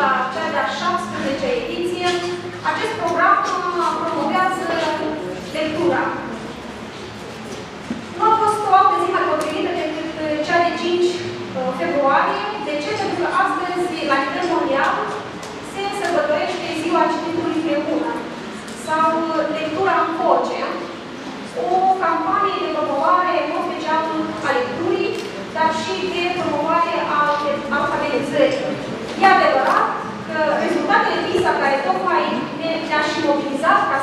la cea de-a 17-a ediție, acest program promovează lectura. Nu a fost o altă zi mai potrivită decât cea de 5 februarie. De ce? Pentru că astăzi, la nivel mondial, se sărbătorește ziua cititului împreună sau lectura în voce, o campanie de promovare, în mod special, a lecturii, dar și de promovare a alfabetizării. E adevărat că rezultatele PISA, care tocmai ne-a și mobilizat ca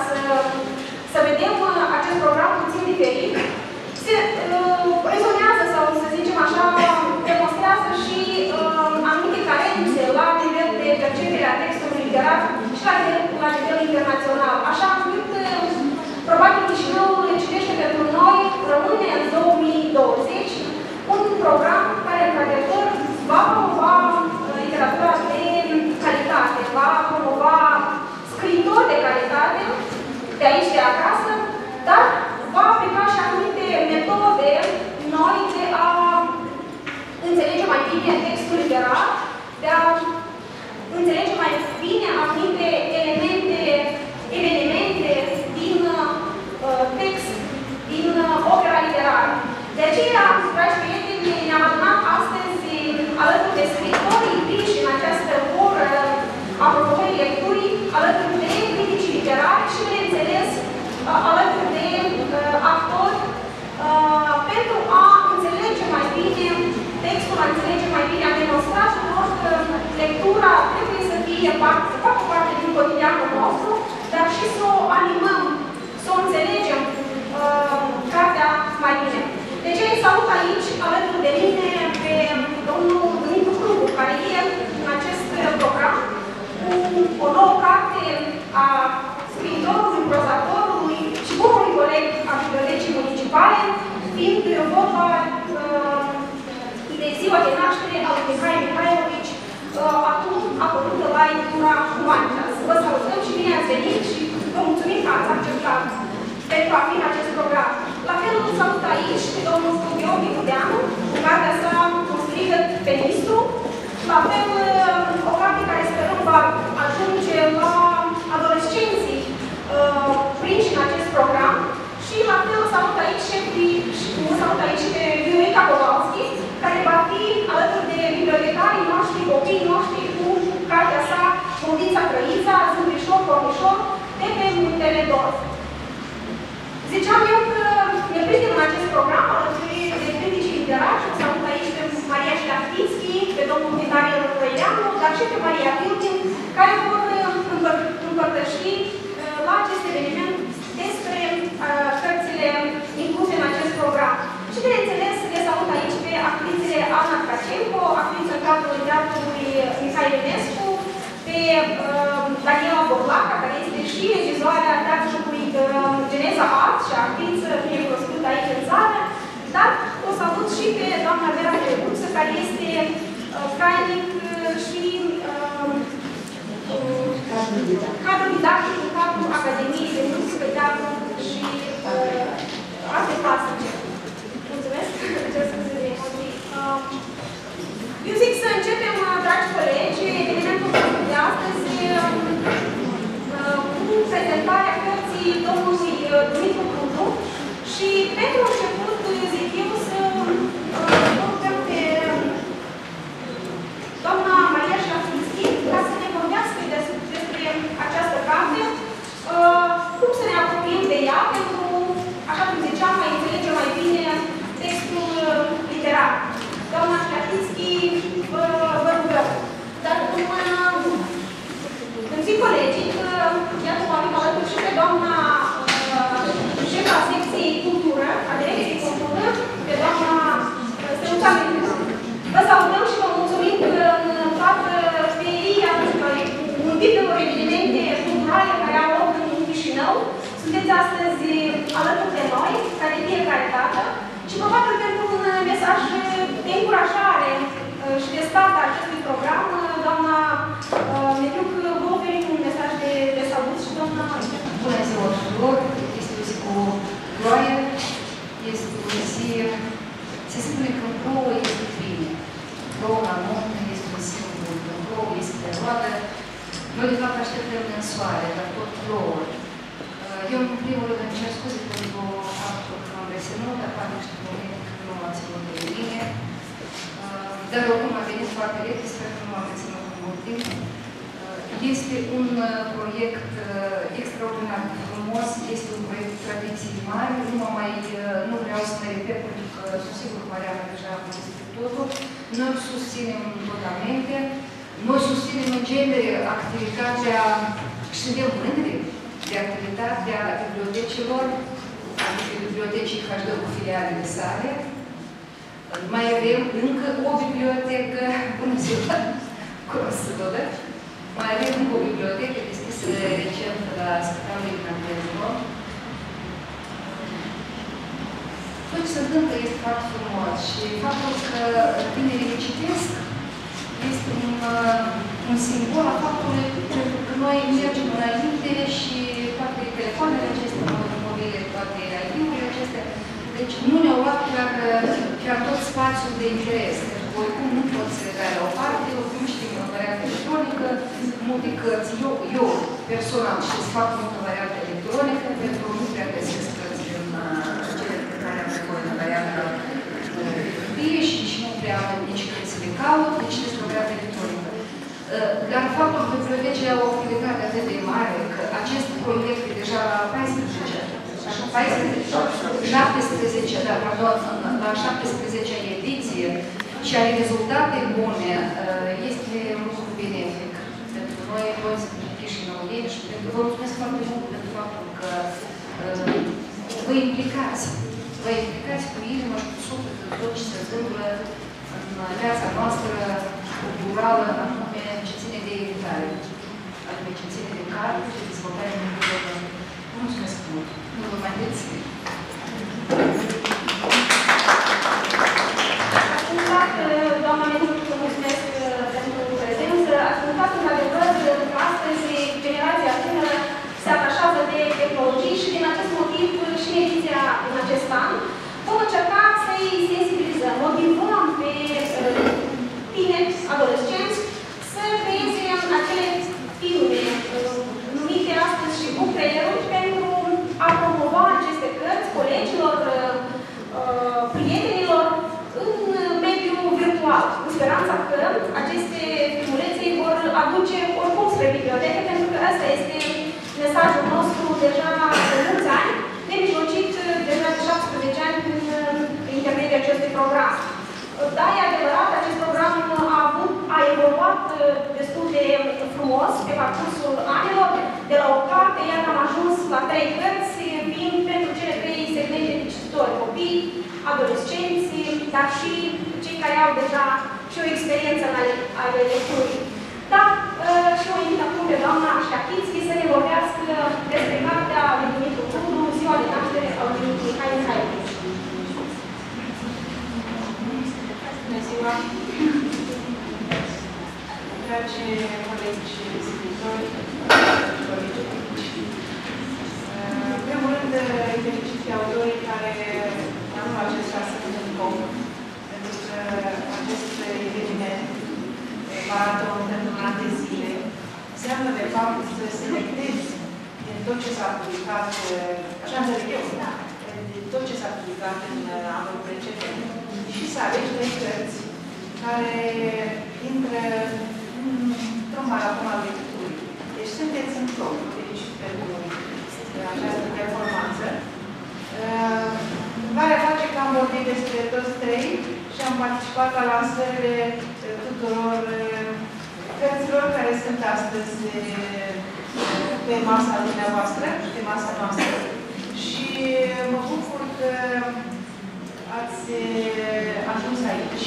să vedem acest program puțin diferit, se rezonează sau, să zicem așa, demonstrează și anumite carențe la nivel de percepere a textului literar și la nivel internațional. Așa încât, probabil, Chișinăul citește pentru noi rămâne în 2020 un program care, într-adevăr, va promova literatura de calitate, va promova scriitori de calitate de aici, de acasă, dar va aplica și anumite metode noi de a înțelege mai bine textul literar, de a înțelege mai bine anumite elemente, evenimente din text, din opera literară. De aceea, dragi prieteni, ne-am adunat astăzi alături de scriitorii priși în această oră a promovării lecturii, alături de critici literari și, bineînțeles, alături de actori, pentru a înțelege mai bine textul, a înțelege mai bine, a demonstra tuturor că lectura trebuie să fie parte, să facă parte din cotidianul nostru, dar și să o animăm, să o înțelegem cartea mai bine. De ce îi salut aici, alături de mine, pe domnul Dumitru Crugu, care e în acest program cu o nouă carte a scriitorului, prozatorului și bunului coleg al Bibliotecii Municipale, fiind vorba de ziua de naștere a lui Mihai Mihailovici, acum apărută la editura Humanitas. Vă salutăm și bine ați venit și vă mulțumim că ați acceptat pentru a fi în acest program. La fel îl salut aici pe domnul Gheorghe Budeanu, cu cartea sa Un strigăt pe ministru. La fel, o carte care sperăm va ajunge la adolescenții prinși în acest program. Și la fel salut aici pe Viorica Kowalski, care va fi alături de bibliotecarii noștri, copiii noștri, cu cartea sa Mundița Trăița, Zâmbrișor, Cornișor, de pe Muntele Dor. Ziceam eu că ne prindem în acest program alături de critici literari, o salut aici pe Maria Șlachtinski, pe domnul Vitalie Răileanu, dar și pe Maria Viltin, care vor împărtăși la acest eveniment despre cărțile incluse în acest program. Și, bineînțeles, le salut aici pe actrițele Ana Tkacenko, actriță în cadrul teatrului Mihai Ionescu, pe Daniela Borlaca, care este și regizoarea teatrului Geneza Art și actriță bine cunoscută aici în țară, dar o salut și pe doamna Vera Telebuță, care este trainic și cadru didactic în cadrul Academiei de Muzică, Teatru și Arte Plastice. Mulțumesc! Eu zic să începem, dragi colegi, evenimentul de astăzi cu prezentarea cărții domnului Dumitru Crugu și pentru început zic eu să rugăm pe doamna Maria Șlachtinski ca să ne vorbească despre această carte, cum să ne apropiem de ea pentru, așa cum ziceam, mai înțelege mai bine textul literar. Doamna Șlachtinski, vă rugăm. Dar îmi zic colegii că, iată, mă avem alături și pe doamna șefa secției cultură, a direcției cultură, pe doamna Stănuța Mencu. Vă salutăm și vă mulțumim că în toată feria, multiplelor evenimente culturale care au loc în Chișinău, sunteți astăzi alături de noi, ca de fiecare dată, și probabil pentru un mesaj de încurajare și de start a acestui program, doamna Mediuc, vă oferim un mesaj de salut și doamna... Bună ziua tuturor! Este o zi cu ploaie, este o zi... Se spune că plouă este bine. Plouă la munte este un simbol, că plouă este de roadă, soare, dar tot plouă. Eu, în primul rând, îmi cer scuze pentru faptul că m-am reținut, dar fac niște momente când nu m-am ținut de mine. Dar oricum a venit foarte repede, sper că nu m-am reținut în mult timp. Este un proiect extraordinar de frumos, este un proiect de tradiții mari, nu vreau să mă repet pentru că sunt sigur că Mariana deja a vorbit totul. Noi susținem totalmente, noi susținem în genere activitatea și suntem mândri de activitatea bibliotecilor, adică bibliotecii HD cu filialele sale. Mai avem încă o bibliotecă, bună ziua, cunoscută. Mai avem încă o bibliotecă deschisă recent la Spitalul Ignatezilor. Tot ce se întâmplă este foarte frumos și faptul că tinerii citesc este un simbol al faptului că noi mergem înainte și toate telefoanele acestea, mobile, toate IT-urile acestea, deci nu ne-au luat chiar tot spațiul de interes. Oricum nu pot să le dai la o parte, oricum știm o variantă electronică, multe cărți. Eu personal știu să fac multă variantă electronică, pentru că nu prea găsesc cărți în cele pe care am nevoie de variantă hârtie și nici nu prea am nici când să le caut, nici citesc o variantă electronică. Dar faptul că bibliotecile au o activitate atât de mare, că acest proiect e deja la 17, da, pardon, la 17-a ediție și are rezultate bune, este un lucru benefic pentru noi, toți chișinăulieni și pentru vă mulțumesc foarte mult pentru faptul că vă implicați cu inimă și cu suflet în tot ce se întâmplă în viața noastră culturală, anume ce ține de editare, anume ce ține de carte, de dezvoltare de cultură. Mulțumesc mult! Nu vă mai dețin. Doamna ministru, mulțumesc pentru prezență. Ați punctat într-adevăr că astăzi generația tânără se atașează de tehnologii și din acest motiv și în ediția din acest an vom încerca să-i sensibilizăm, motivăm pe tineri, adolescenți, să creeze acele filme numite astăzi și book trailer-uri pentru a promova aceste cărți colegilor, prietenilor în mediul virtual. Cu speranța că aceste filmulețe vor aduce oricum spre bibliotecă, pentru că ăsta este mesajul nostru deja de mulți ani, nemijlocit deja de 17 ani prin intermediul acestui program. Da, e adevărat, acest program a evoluat destul de frumos pe parcursul anilor. De la o carte, iar am ajuns la 3 cărți, fiind pentru cele 3 segmente de cititori, copii, adolescenți, dar și cei care au deja și o experiență ale lecturii. Da, și o invit acum pe doamna Șachitski să ne vorbească despre cartea lui Dumitru Crudu, ziua de naștere a lui Mihai Mihailescu. Bună ziua! Dragi colegi scriitori, colegi politici, în primul rând îi felicit pe autorii care anul acesta sunt în COP, pentru că acest eveniment, maraton pentru un an de zile, înseamnă de fapt să selectezi din tot ce s-a publicat, așa înțeleg eu, din tot ce s-a publicat în anul precedent, și să alegi 3 cărți care intră într-un maraton al lecturii. Deci sunteți în top, deci pentru această performanță. Care face că am vorbit despre toți 3 și am participat la lansările tuturor cărților care sunt astăzi pe masa dumneavoastră, pe masa noastră. Și mă bucur că ați ajuns aici.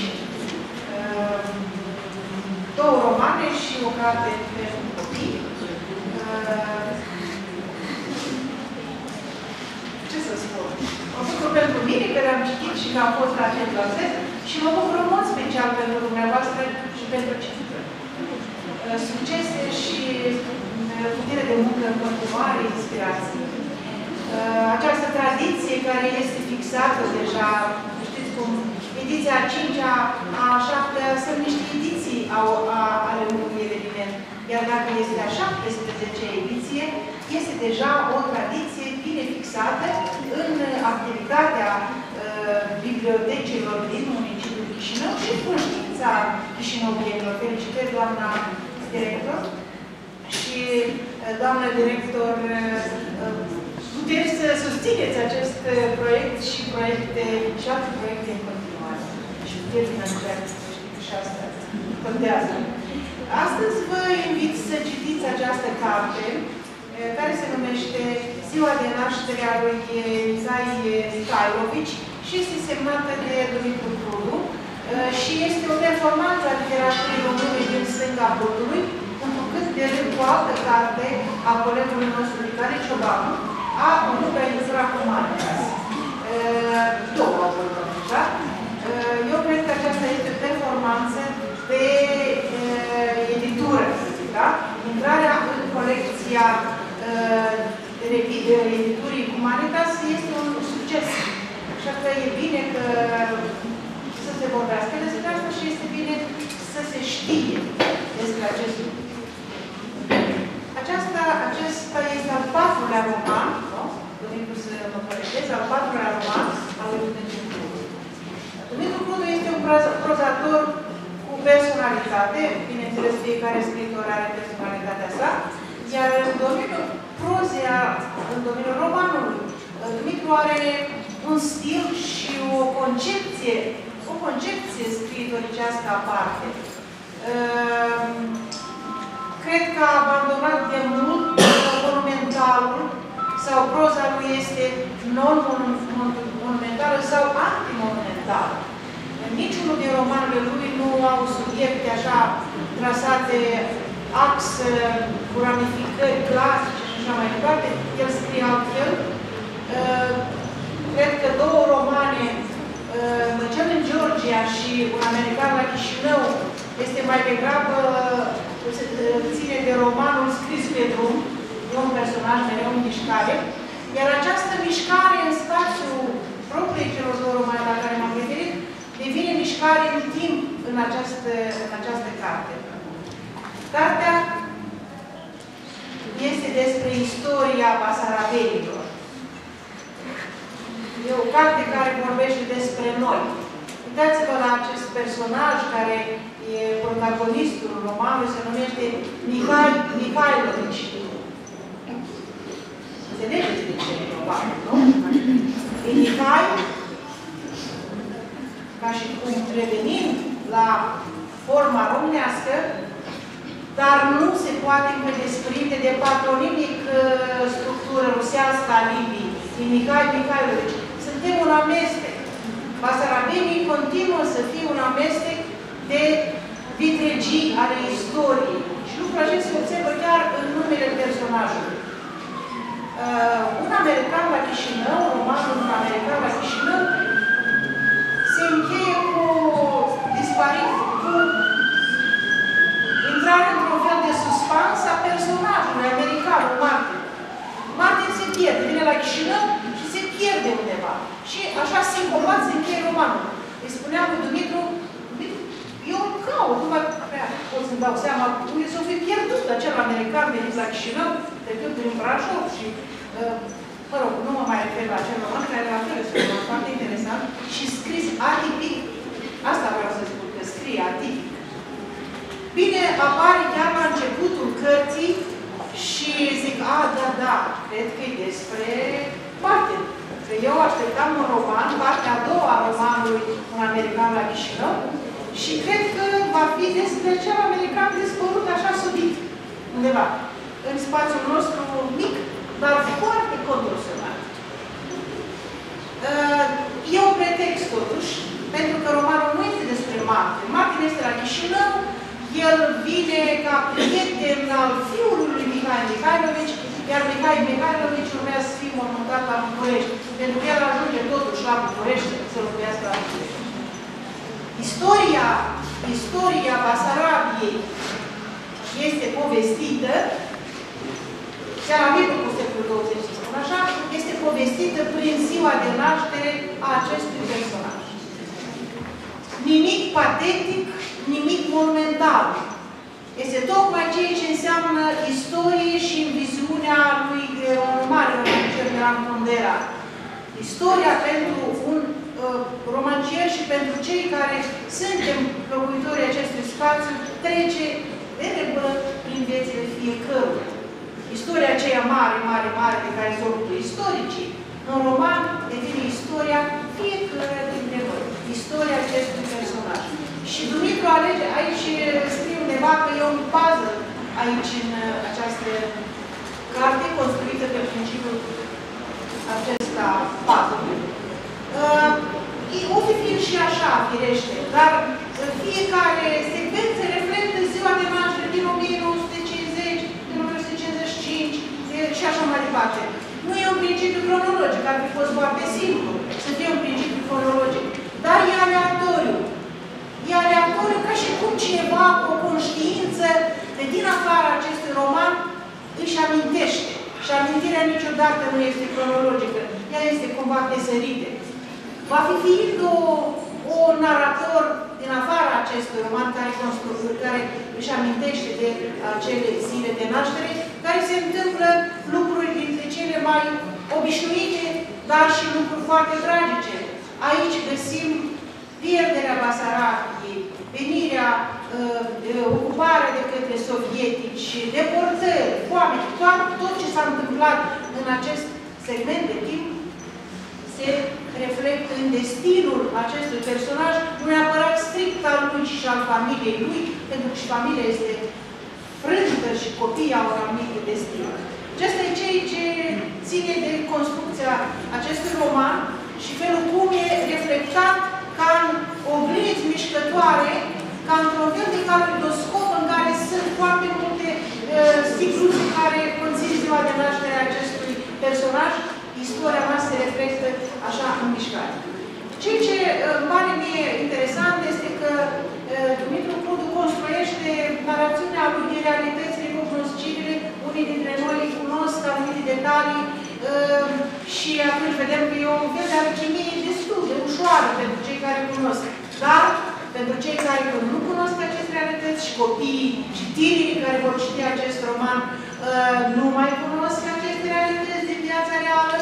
2 romane și o carte pentru copii. Ce să spun? Mă bucur pentru mine că le-am citit și că am fost la acest lansez și mă bucur în mod special pentru dumneavoastră și pentru cititori. Succese și putere de muncă în continuare, inspirație. Această tradiție care este fixată deja, știți cum, ediția 5-a, a 7-a, sunt niște ediții ale unui eveniment. Iar dacă este a 17-a ediție, tradiție, este deja o tradiție bine fixată în activitatea bibliotecilor din municipiul Chișinău și conștiința chișinăuienilor. Felicitări, doamna director. Și, doamnă director, puteți să susțineți acest proiect și alte proiecte în continuare. Și puteți finanțare, și asta contează. Astăzi vă invit să citiți această carte, care se numește Ziua de naștere a lui Mihail Mikhailovici și este semnată de Dumitru Prudu și este o performanță a literaturii române din stânga Prudului, întrucât de rând cu altă carte a colegului nostru Mihai Ciobanu, a Onuga Izra Humanitas. Două au vorbit deja. Eu cred că aceasta este o performanță de editură, da? Intrarea în colecția editurii Humanitas este un succes. Așa că e bine că să se vorbească despre asta și este bine să se știe despre acest lucru. Acesta este al patrulea roman, nu? Dumitru să mă corectez, al patrulea roman al lui Dumitru Prudu. Dumitru Prudu este un prozator cu personalitate, bineînțeles fiecare scriitor are personalitatea sa, iar în domeniul prozei, în domeniul romanului, Dumitru are un stil și o concepție scriitoricească aparte. Cred că a abandonat de mult monumentalul sau proza lui este non-monumentală sau antimonumentală. Niciunul din romanele lui nu au subiecte așa trasate, ax, cu ramificări clasice și așa mai departe. El scrie altfel. Cred că două romane, Cel în Georgia și Un american la Chișinău, este mai degrabă, ține de romanul scris pe drum, de un personaj mereu în mișcare, iar această mișcare în spațiul propriei celor două romane la care m-am referit, devine mișcare în timp în această carte. Cartea este despre istoria basarabenilor. E o carte care vorbește despre noi. Uitați-vă la acest personaj care e protagonistul romanului, se numește Mihail Mikhailovici. Înțelegeți de ce e romanul, nu? E Mihai, ca și cum revenim la forma românească, dar nu se poate încă desprinde de patronimic structură rusească a limbii. E Mihail Mikhailovici. Suntem un amestec. Basarabenii continuă să fie un amestec de vitregii ale istoriei. Și lucrul acesta se observă chiar în numele personajului. Un american la Chișinău, romanul Un american la Chișinău, se încheie cu intrarea într-un fel de suspans a personajului american, Martin. Martin se pierde, vine la Chișinău și se pierde undeva. Și așa sincopat se încheie romanul. Îi spuneam lui Dumitru, eu îl caut, nu pot să-mi dau seama unde s-o fi pierdut acel american venit la Chișinău, decât prin Brașov și, mă rog, nu mă mai refer la acel roman, care la fel este un roman foarte interesant și scris atipic. Asta vreau să spun, că scrie atipic. Bine, apare chiar la începutul cărții și zic, da, cred că e despre Martin. Că eu așteptam un roman, partea a doua a romanului Un american la Chișinău, și cred că va fi despre acel american dispărut așa subit, undeva, în spațiul nostru mic, dar foarte contorsionat. E un pretext, totuși, pentru că romanul nu este despre Martin. Martin este la Chișinău, el vine ca prieten al fiului lui Mihail Mikhailovici, iar Mihail Mikhailovici urmează să fie mormântat la București, pentru că el ajunge totuși la București să locuiască la București. Istoria Basarabiei este povestită, chiar la mijlocul secolului 20, să spun așa, este povestită prin ziua de naștere a acestui personaj. Nimic patetic, nimic monumental. este tocmai ceea ce înseamnă istorie și în viziunea lui mare romancier Milan Kundera. Istoria pentru un romancier și pentru cei care suntem locuitorii acestui spațiu trece de regulă prin viețile fiecăruia. Istoria aceea mare, mare, mare de care se ocupă istoricii, în roman devine istoria fiecăruia dintre noi. Istoria acestui personaj. Și Dumitru alege, aici scrie undeva că e un puzzle aici în această carte construită pe principiul acesta puzzle. O fi fiind și așa, firește, dar fiecare secvență reflectă ziua de naștere din 1950, din 1955 și așa mai departe. Nu e un principiu cronologic, ar fi fost foarte simplu să fie un principiu cronologic, dar e aleatoriu. E aleatoriu ca și cum cineva cu o conștiință de din afara acestui roman își amintește. Și amintirea niciodată nu este cronologică, ea este cumva pesărită. Va fi fiind un narator din afara acestui roman care își amintește de acele zile de naștere, care se întâmplă lucruri dintre cele mai obișnuite, dar și lucruri foarte tragice. Aici găsim pierderea Basarabiei, venirea, ocuparea de către sovietici, deportări, foame, tot ce s-a întâmplat în acest segment de timp se reflectă în destinul acestui personaj, nu neapărat strict al lui și al familiei lui, pentru că și familia este frântă și copiii au un anumit destin. Acesta e ceea ce ține de construcția acestui roman și felul cum e reflectat ca în oglinzi mișcătoare, ca într-un fel de caleidoscop în care sunt foarte multe sticluțe care conțin ziua de naștere a acestui personaj. Istoria noastră se reflectă așa în mișcare. Ceea ce îmi pare mie interesant este că Dumitru Prudu construiește narațiunea lui din realitățile cognoscibile. Unii dintre noi cunosc anumite detalii și atunci vedem că e un fel de alchimie destul de ușoară pentru cei care cunosc. Dar pentru cei care nu cunosc aceste realități și copiii și tinerii care vor citi acest roman nu mai cunosc aceste realități din viața reală,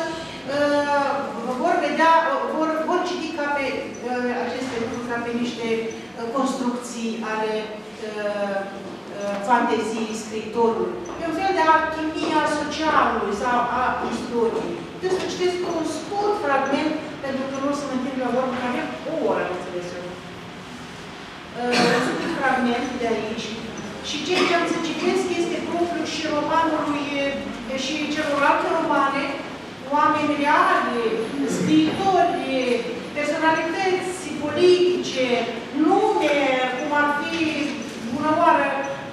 vor vedea, vor citi ca pe aceste lucruri ca pe niște construcții ale fanteziei scriitorului. E un fel de alchimie a socialului sau a istoriei. Trebuie să citesc un scurt fragment, pentru că nu o să mă întind la vorbă, că avem o oră, nu înțeles eu. Un scurt fragment de aici. Și ceea ce am să citesc este propriu și romanului și celorlalte romane, oameni reali, scriitori, personalități politice, nume, cum ar fi bună oară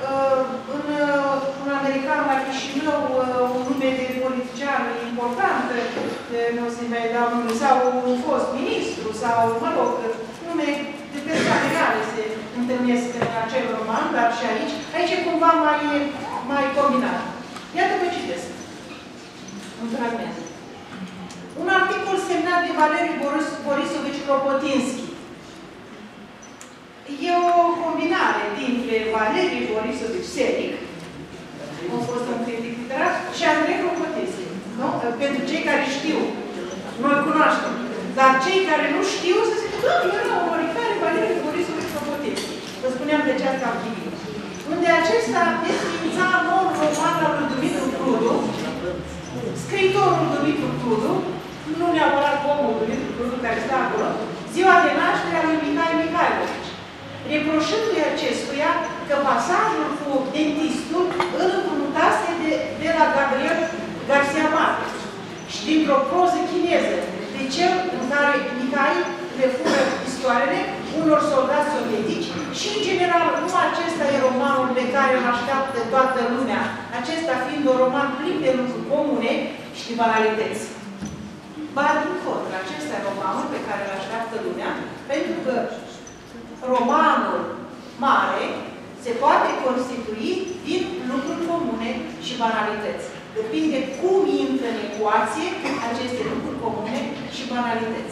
un american la Chișinău, un nume de politician important, nu o să-i mai dau nume, sau un fost ministru, sau, mă rog, nume de persoane reale se întâlnesc în acel roman, dar și aici. Aici e cumva mai combinat. Iată vă citesc. Un fragment. Un articol semnat de Valeriu Borisovici Kropotkinski. E o combinare dintre Valeriu Borisovici Seric, a fost un critic literar, și Andrei Kropotkinski. Pentru cei care știu, noi cunoaștem. Dar cei care nu știu, să zic, era o oricare Valeriu Borisovici Kropotkinski. Vă spuneam de această activitate. Unde acesta desfința noul roman al lui Dumitru Prudu, scriitorul Dumitru Prudu, nu neapărat omul Dumitru Prudu care stă acolo, ziua de naștere a lui Mihai Mihailovici, reproșându-i acestuia că pasajul cu dentistul îl împrumutase de la Gabriel Garcia Marquez și dintr-o proză chineză, de cel în care Mihai le fură pistoarele unor soldați sovietici și, în general, nu acesta e romanul pe care îl așteaptă toată lumea, acesta fiind un roman plin de lucruri comune și de banalități. Ba, din contră, acesta e romanul pe care îl așteaptă lumea, pentru că romanul mare se poate constitui din lucruri comune și banalități. Depinde cum intră în ecuație aceste lucruri comune și banalități.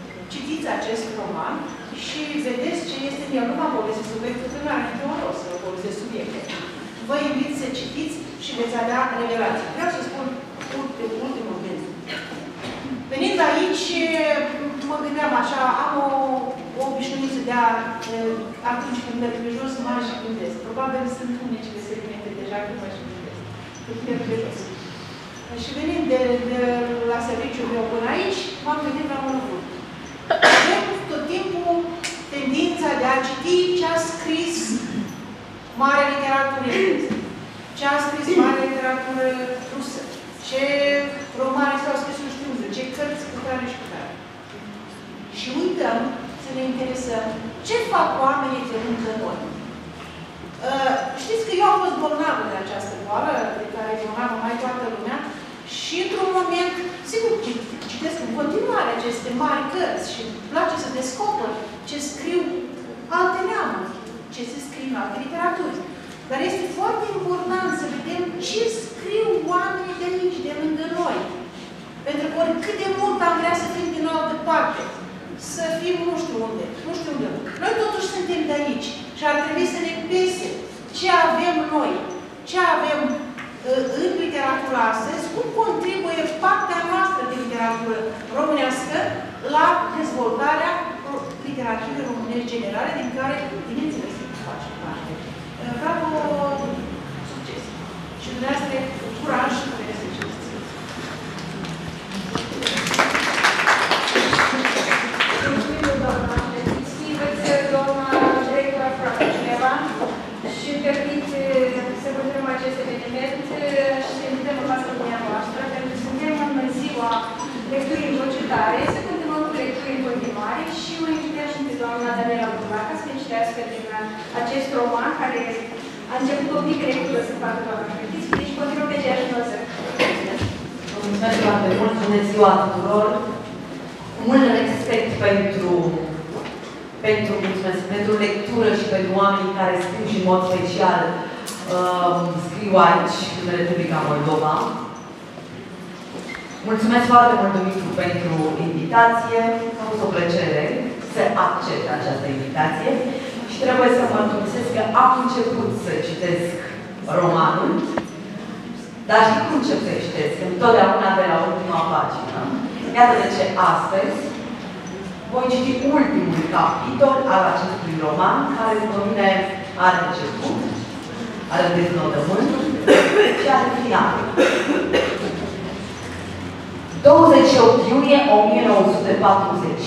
Citiți acest roman și vedeți ce este în el. Nu m-am povestit subiectul, că nu are niciun rost să de subiecte. Vă invit să citiți și veți avea revelații. Vreau să spun ultimul gând. Venind aici, mă gândeam așa, am o obișnuință de a, atunci când merg pe jos, mă și gândesc. Probabil sunt unii se gândesc deja când mă și gândesc. Când merg pe jos. Și venind de la serviciul meu până aici, m-am gândit la un lucru. Avem tot timpul tendința de a citi ce a scris mare literatură engleză, ce a scris mare literatură rusă, ce romane s-au scris nu știu unde, ce cărți cu care și cu care. Și uităm să ne interesăm ce fac oamenii de lângă noi. Știți că eu am fost bolnavă de această boală, de care e bolnavă mai toată lumea, și într-un moment, sigur, citesc în continuare aceste mari cărți și îmi place să descoper ce scriu alte neamuri, ce se scrie în alte literaturi. Dar este foarte important să vedem ce scriu oamenii de aici, de lângă noi. Pentru că oricât de mult am vrea să fim din altă parte, să fim nu știu unde. Noi totuși suntem de aici și ar trebui să ne pese ce avem noi, ce avem în literatura astăzi, cum contribuie partea noastră de literatură românească la dezvoltarea literaturii românești generale, din care, bineînțeles, face parte. Vreau succes! Și dumneavoastră, curaj și succes! Mulțumim, doamna Scriveți, doamna directora Frate cineva și permit să continuăm acest eveniment și să invităm în fața dumneavoastră, pentru că suntem în ziua lecturii în procitare, să continuăm cu lecturii în continuare și o invităm și pe doamna Daniela Bulaca să ne citească din acest roman care a început o mică lectură să facă doamna Cretiți, deci continuăm pe aceeași noză. Mulțumesc foarte mult, bună ziua tuturor! Mult respect pentru lectură și pentru oamenii care scriu și în mod special scriu aici, în Republica Moldova. Mulțumesc foarte mult, Dumitru, pentru invitație. A fost o plăcere să accept această invitație și trebuie să mă mărturisesc că am început să citesc romanul, dar și cum încep să citesc? Întotdeauna de la ultima pagină. Iată de ce astăzi voi citi ultimul capitol al acestui roman, care după mine are început, are deznodământ și are final. 28 iunie 1940.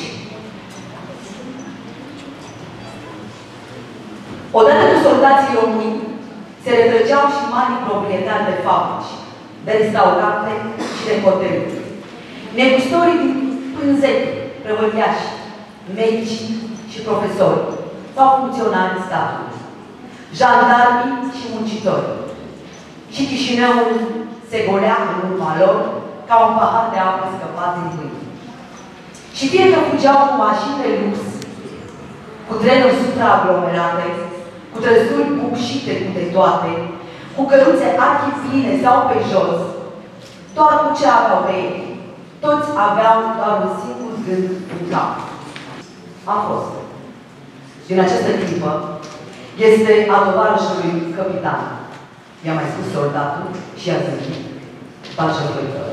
Odată cu soldații români, se retrăgeau și mari proprietari de fabrici, de restaurante și de hoteluri. Negustorii din pânzeti, prăvăliași, medici și profesori sau funcționari statului, jandarmii și muncitori. Și Chișinăul se golea în urma lor ca un pahar de apă scăpat din mâini. Și fie că fugeau cu mașini de lux, cu trenuri supraaglomerate, cu trăsuri bucșite cu de toate, cu căruțe arhipline sau pe jos, doar cu ce aveau pe ei. Toți aveau doar un singur gând în cap. A fost. Din această clipă este a tovarășului capitan. I-a mai spus soldatul și i-a zis, pașă făitor.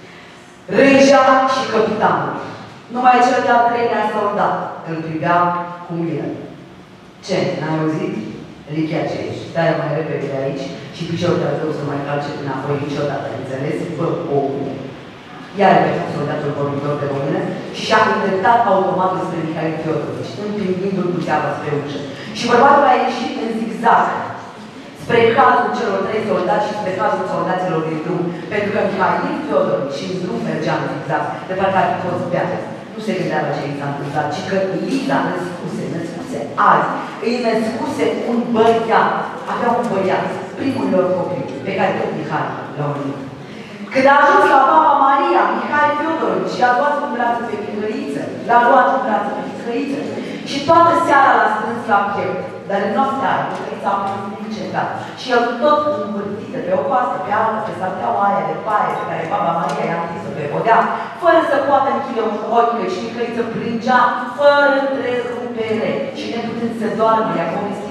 Reja și capitanul. Numai cel de-al treilea soldat îl privea cu milă. Ce? N-ai auzit? Lichea ce ești. Stai mai repede de aici și piciorul de-al tău să mai calce înapoi niciodată, înțeles? Bă, omule. Iar a soldatul vorbitor de română și și-a îndreptat automat spre Mihail Fiodorovici, împingindu-l cu țeava spre ușă. Și bărbatul a ieșit în zigzag spre cazul celor trei soldați și spre cazul soldaților din drum, pentru că Mihail Fiodorovici și în drum mergea în zigzag, de parcă ar fi fost beat. Nu se gândea la ce i s-a întâmplat, ci că Liza născuse azi, îi născuse un băiat, avea un băiat, primul lor copil, pe care tot Mihai l-a unit. Când a ajuns la Mama Maria, Mihail Fiodorovici și a luat în brață pe Mihăiță, l-a luat în brață pe Mihăiță și toată seara l-a strâns la piept. Dar în noaptea aia, Mihăița a fost încetat. Și el tot învârtită pe o coastă, pe altă, pe sarteaua aia de paie pe care Mama Maria i-a întins-o pe podea, fără să poată închide un ochi, și Mihăiță plângea fără întrerupere și neputând să doarmă, i-a povestit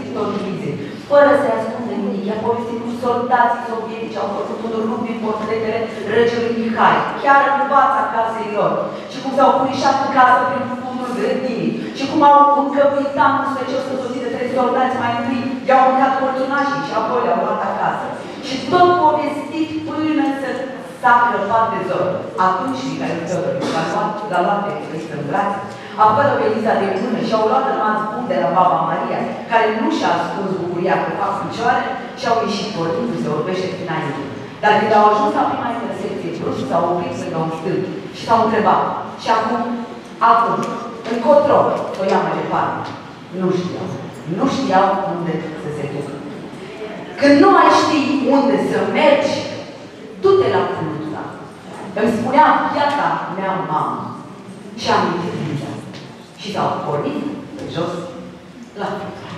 povestit-o în televizie, fără să-i ascundă nimic. I-a povestit cum soldații sovietici au făcut un rup din portretele regelui Mihai, chiar în fața casei lor. Și cum s-au purișat în casă prin fundul grădinii. Și cum au încăpuit tancul special sosit de 3 soldați mai întâi, i-au mâncat portunașii și apoi le-au luat acasă. Și tot povestit până să s-a crăpat de zor. Atunci Mihail Teodoric l-a luat pe Cristo în brațe, a apucat-o pe Eliza de mână și au luat rămas bun de la Baba Maria, care nu și-a ascuns bucuria cu fac picioare și au ieșit pornindu-se orbește dinainte. Dar când au ajuns la prima intersecție, bruși s-au oprit lângă un stâlp și s-au întrebat. Și acum, încotro, o ia mai departe. Nu știau unde să se ducă. Când nu mai știi unde să mergi, du-te la Clujna. Îmi spunea viața mea mamă și am amintit Liza. Și s-au pornit pe jos la Clujna.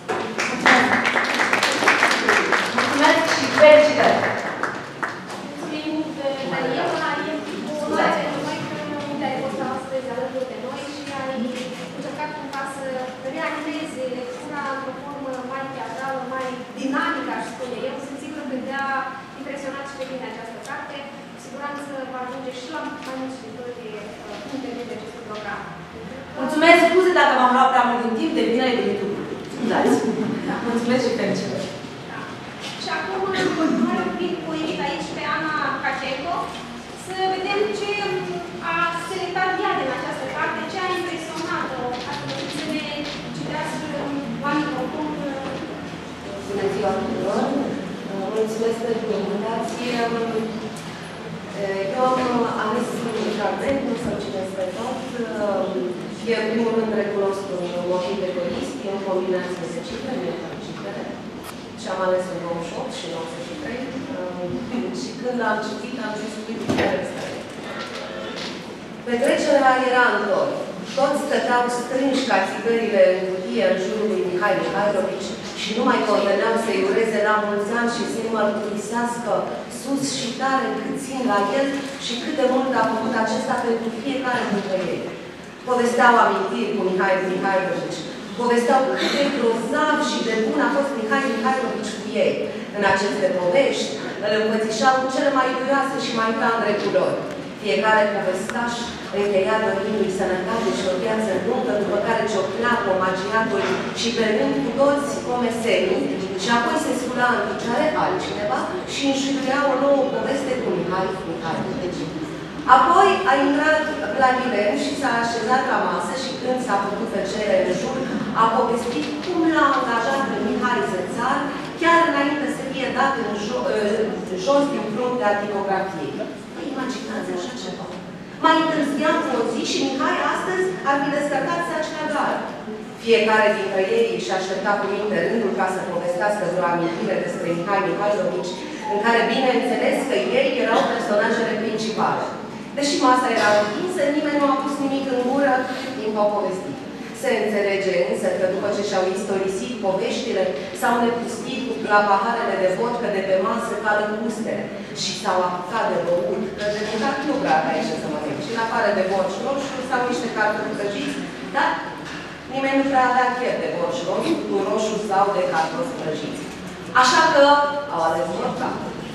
Mulțumesc și felicitări! Mulțumim, Daniela, e o onoare pentru noi că te-ai fost astăzi alături de noi și ai încercat cumva să reanimeze lectura într-o formă mai teatrală, mai dinamică, aș spune eu. Sunt sigură că te-a impresionat și pe tine această carte. Cu siguranță va ajunge și la mai mulți cititori punct de vedere de acest program. Mulțumesc, scuze dacă m-am luat prea mult din timp de vină de YouTube. Scuzați. Mulțumesc și felicitări. Și acum mai oprim cu invit aici pe Ana Cacenco să vedem ce a selectat ea din această carte, ce a impresionat-o, astfel să ne citească oamenii comuni. Bună ziua tuturor! Mulțumesc pentru invitație. Eu am ales un fragment, nu să-l citesc pe tot. Eu, în primul rând, recunosc un motiv de colist, e în combinație de cifre, și am ales în 98 și 93. Și când am citit, am zis, uite, interesant. Petrecerea era în doi. Toți stăteau strânși ca țigările în cutie în jurul lui Mihai Mihailovici și nu mai conveneau să-i ureze la mulți ani și să-i mărturisească sus și tare cât țin la el și cât de mult a făcut acesta pentru fiecare dintre ei. Povesteau amintiri cu Mihai Mihailovici. Povesteau cât de grozav și de bun a fost Mihai Mihailovici cu ei. În aceste povești îl învățișau cu cele mai duioase și mai tandre culori. Fiecare povestaș încheia dorindu-i sănătate și o viață lungă, după care ciocnea cu omagiatul și prevând cu toți omesenii, și apoi se scula în picioare altcineva și înșiruia o nouă poveste cu Mihai Mihailovici. Apoi a intrat Vladimir și s-a așezat la masă și când s-a făcut tăcere în jur, a povestit cum l-a angajat pe Mihai Zățar, chiar înainte să fie dat în jos din fruntea tipografiei. Imaginați așa ceva. Mai întârziam cu o zi și Mihai astăzi ar fi descărcat sarcina gară. Fiecare dintre ei își aștepta cu minte rândul ca să povestească vreo amintire despre Mihai Mihailovici, în care bineînțeles că ei erau personajele principale. Deși masa era întinsă, nimeni nu a pus nimic în gură cât timp au povestit. Se înțelege însă că după ce și-au istorisit poveștile, s-au nepustit la paharele de vodcă de pe masă ca lăcustele și s-au apucat de băut, că de mâncat nu prea avea ce să mănânc. Și în afară de borș roșu sau niște cartofi prăjiți, dar nimeni nu prea avea chef de borș roșu sau de cartofi prăjiți. Așa că au ales morca.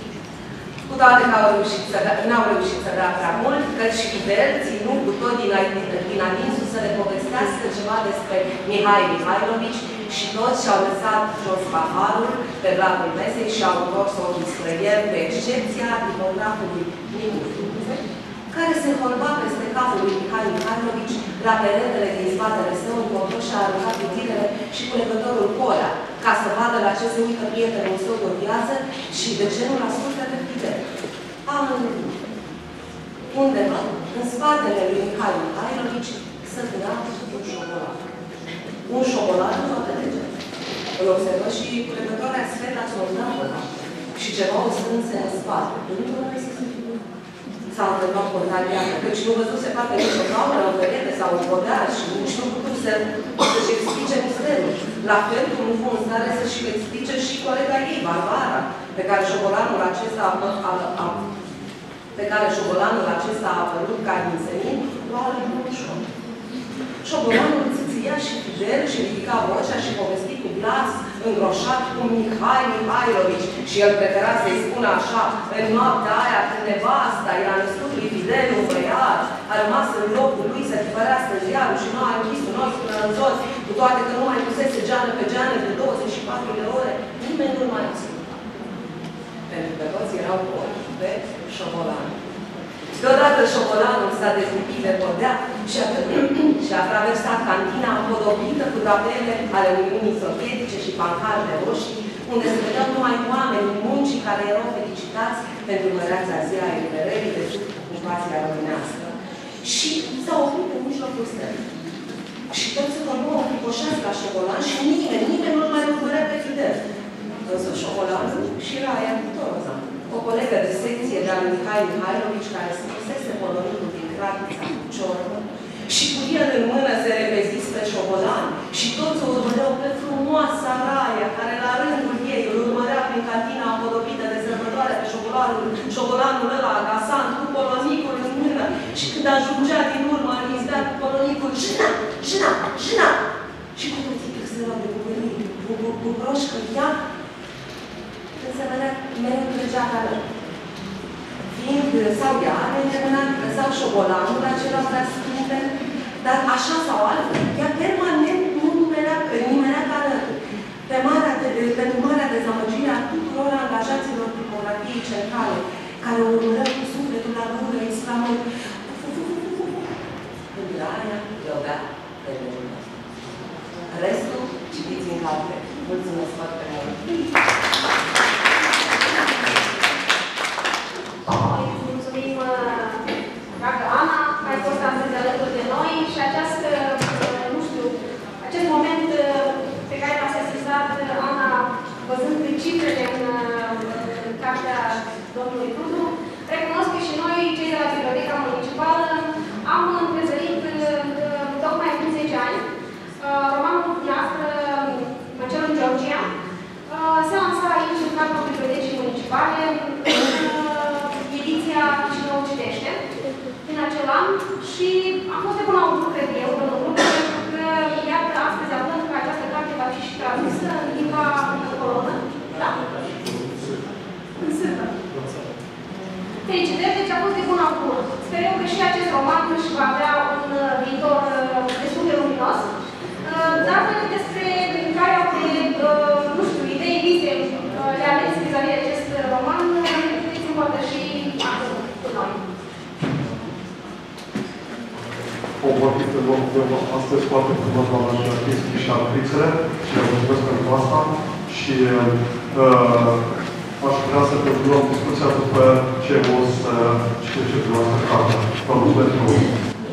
Cu toate că n-au reușit să dea prea mult, căci Fidel, ținut cu tot din adinsul să le povestească ceva despre Mihai Mihailovici și toți și-au lăsat jos paharul pe blacul mesei și au întors ochii spre el, cu excepția tipografului Nicu Frunze, care se holba peste capul lui Mihai Mihailovici la peretele din spatele său, încotro și-a aruncat privirele și cu legătorul Colea, ca să vadă la ce se uită prietenul său de viață și de ce nu-l ascultă pe Fidel. Am înnebunit. Undeva, în spatele lui Mihai Mihailovici, se dădea un șobolan. Un șobolan în toate legele. Îl observă și cu legătoarea Sfeta Soldată și ceva o strânse în spate. Nu mai să se figură. S-a întrebat contariată, căci nu văzuse poate nici o cameră, o perete sau un podea și nici nu putut să-și explice misterul. La fel cum nu fu în stare să-și explice și colega ei, Barbara, pe care șobolanul acesta a apărut ca din senin, luă-l în ușor. Șobolanul țâțâia și Fidel și ridica vocea și povesti cu glas îngroșat cu Mihai Mihailovici și el prefera să-i spună așa, în noaptea aia când nevasta i-a născut lui Fidel un băiat, a rămas în locul lui să tipărească ziarul și nu a închis-o noi până în jos, cu toate că nu mai pusese geană pe geană de 24 de ore, nimeni nu mai asculta. Pentru că toți erau ochi pe șobolan. Deodată șobolanul s-a dezlipit de podea și a traversat cantina împodobită cu drapele ale Uniunii Sovietice și pancarde roșii, unde se vedeau numai oamenii muncii care erau felicitați pentru măreața zi a eliberării de sub ocupația românească. Și s-a oprit în mijlocul stării. Și toți se continuă fricoșească la șobolan și nimeni nu-l mai urmărea pe Fidel. Însă șobolanul și Raia Vitoroza, o colegă de secție de-a lui Mihai Mihailovici, care spusese polonicul din Cratița cu ciorbă, și cu el în mână se repezi spre șobolan și toți o urmăreau pe frumoasa Raia, care la rândul ei îl urmărea prin cantina împodobită de sărbătoare pe șobolanul ăla agasant cu polonicul în mână și când ajungea din urmă îl izbea cu polonicul Jina! Și cu toții cârselor de bucuroși că ea se vedea mereu trăgea ca lor. Fiind sau ea, neîntemânat sau șobolanul acela prea sfinte, dar așa sau altfel, ea permanent nu nimerea ca alături. Pentru marea dezamăgire a tuturor angajaților tipografiei centrale, care o urmăreau cu sufletul la gură, exclamând când Raia lovea pe mână. Restul citiți în carte. Mulțumesc foarte mult! Mulțumim, dragă Ana, că ai fost astăzi alături de noi și acest moment pe care l-a sesizat Ana, văzând cifrele în cartea domnului Prudu, recunosc că și noi, cei de la Biblioteca Municipală, am întrezărit tocmai acum 10 ani romanul dumneavoastră, Măcelul Georgia, se lansa aici în cadrul Bibliotecii Municipale, ediția Chișinău Citește, din acel an, și a fost de bun augur, cred eu, pentru că, iată, astăzi aflăm că această carte va fi și tradusă în limba polonă. Da? În sârbă. Felicitări, deci a fost de bun augur. Sper eu că și acest roman își va avea un viitor destul de luminos. Dați-ne despre care au idei vise le aveți vis-a-vis de acest roman, puteți împărtăși acum cu noi. Am vorbit astăzi foarte frumos la Jurnalistic și actrițele și le mulțumesc pentru asta și aș vrea să continuăm discuția după ce o să citește dumneavoastră cartea. Vă mulțumesc mult!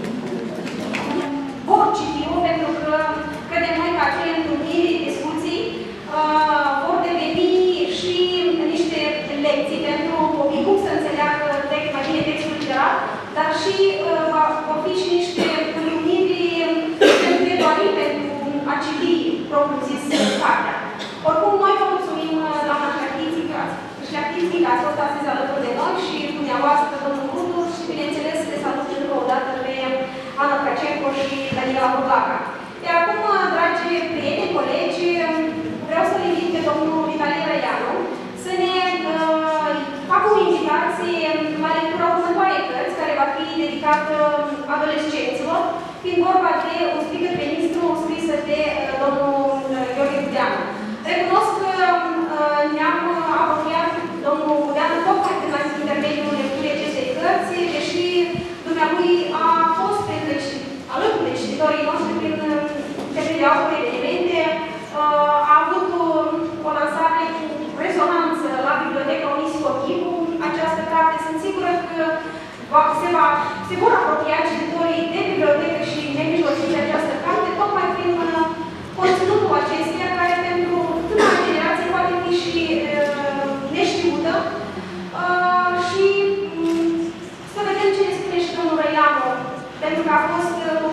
Vor citi-o pentru că credem noi că acele întâlniri, discuții, vor deveni și niște lecții pentru copii, cum să înțeleagă mai bine textul literar, dar și vor fi și niște întâlniri pentru educații, pentru a citi propriu-zis cartea. Oricum, noi vă mulțumim, doamna Șleachtiții, că ați fost astăzi alături de noi și dumneavoastră, domnul Prudu, și bineînțeles, le salut încă o dată pe Ana Tracenco și Daniela Burlaca. Iar acum, dragi prieteni, colegi, vreau să-l invit pe domnul Vitalie Răianu să ne facă o invitație la lectura următoarei cărți, care va fi dedicată adolescenților, fiind vorba de un sticker penistru scrisă de domnul Gheorghe Budeanu. Recunosc că ne-am apropiat domnul Budeanu tocmai când la intermediul lecturii acestei cărți, deși dumnealui a fost alături de cititorii noștri prin intermediul altor evenimente, a avut o lansare cu rezonanță la Biblioteca Uniscochi cu această carte. Sunt sigură că se vor apropia cititorii de bibliotecă și nemijlocit de această carte, tocmai prin conținutul acesteia, care pentru tânăra generație poate fi și neștiută. Și să vedem ce ne spune și domnul Răianu, pentru că a fost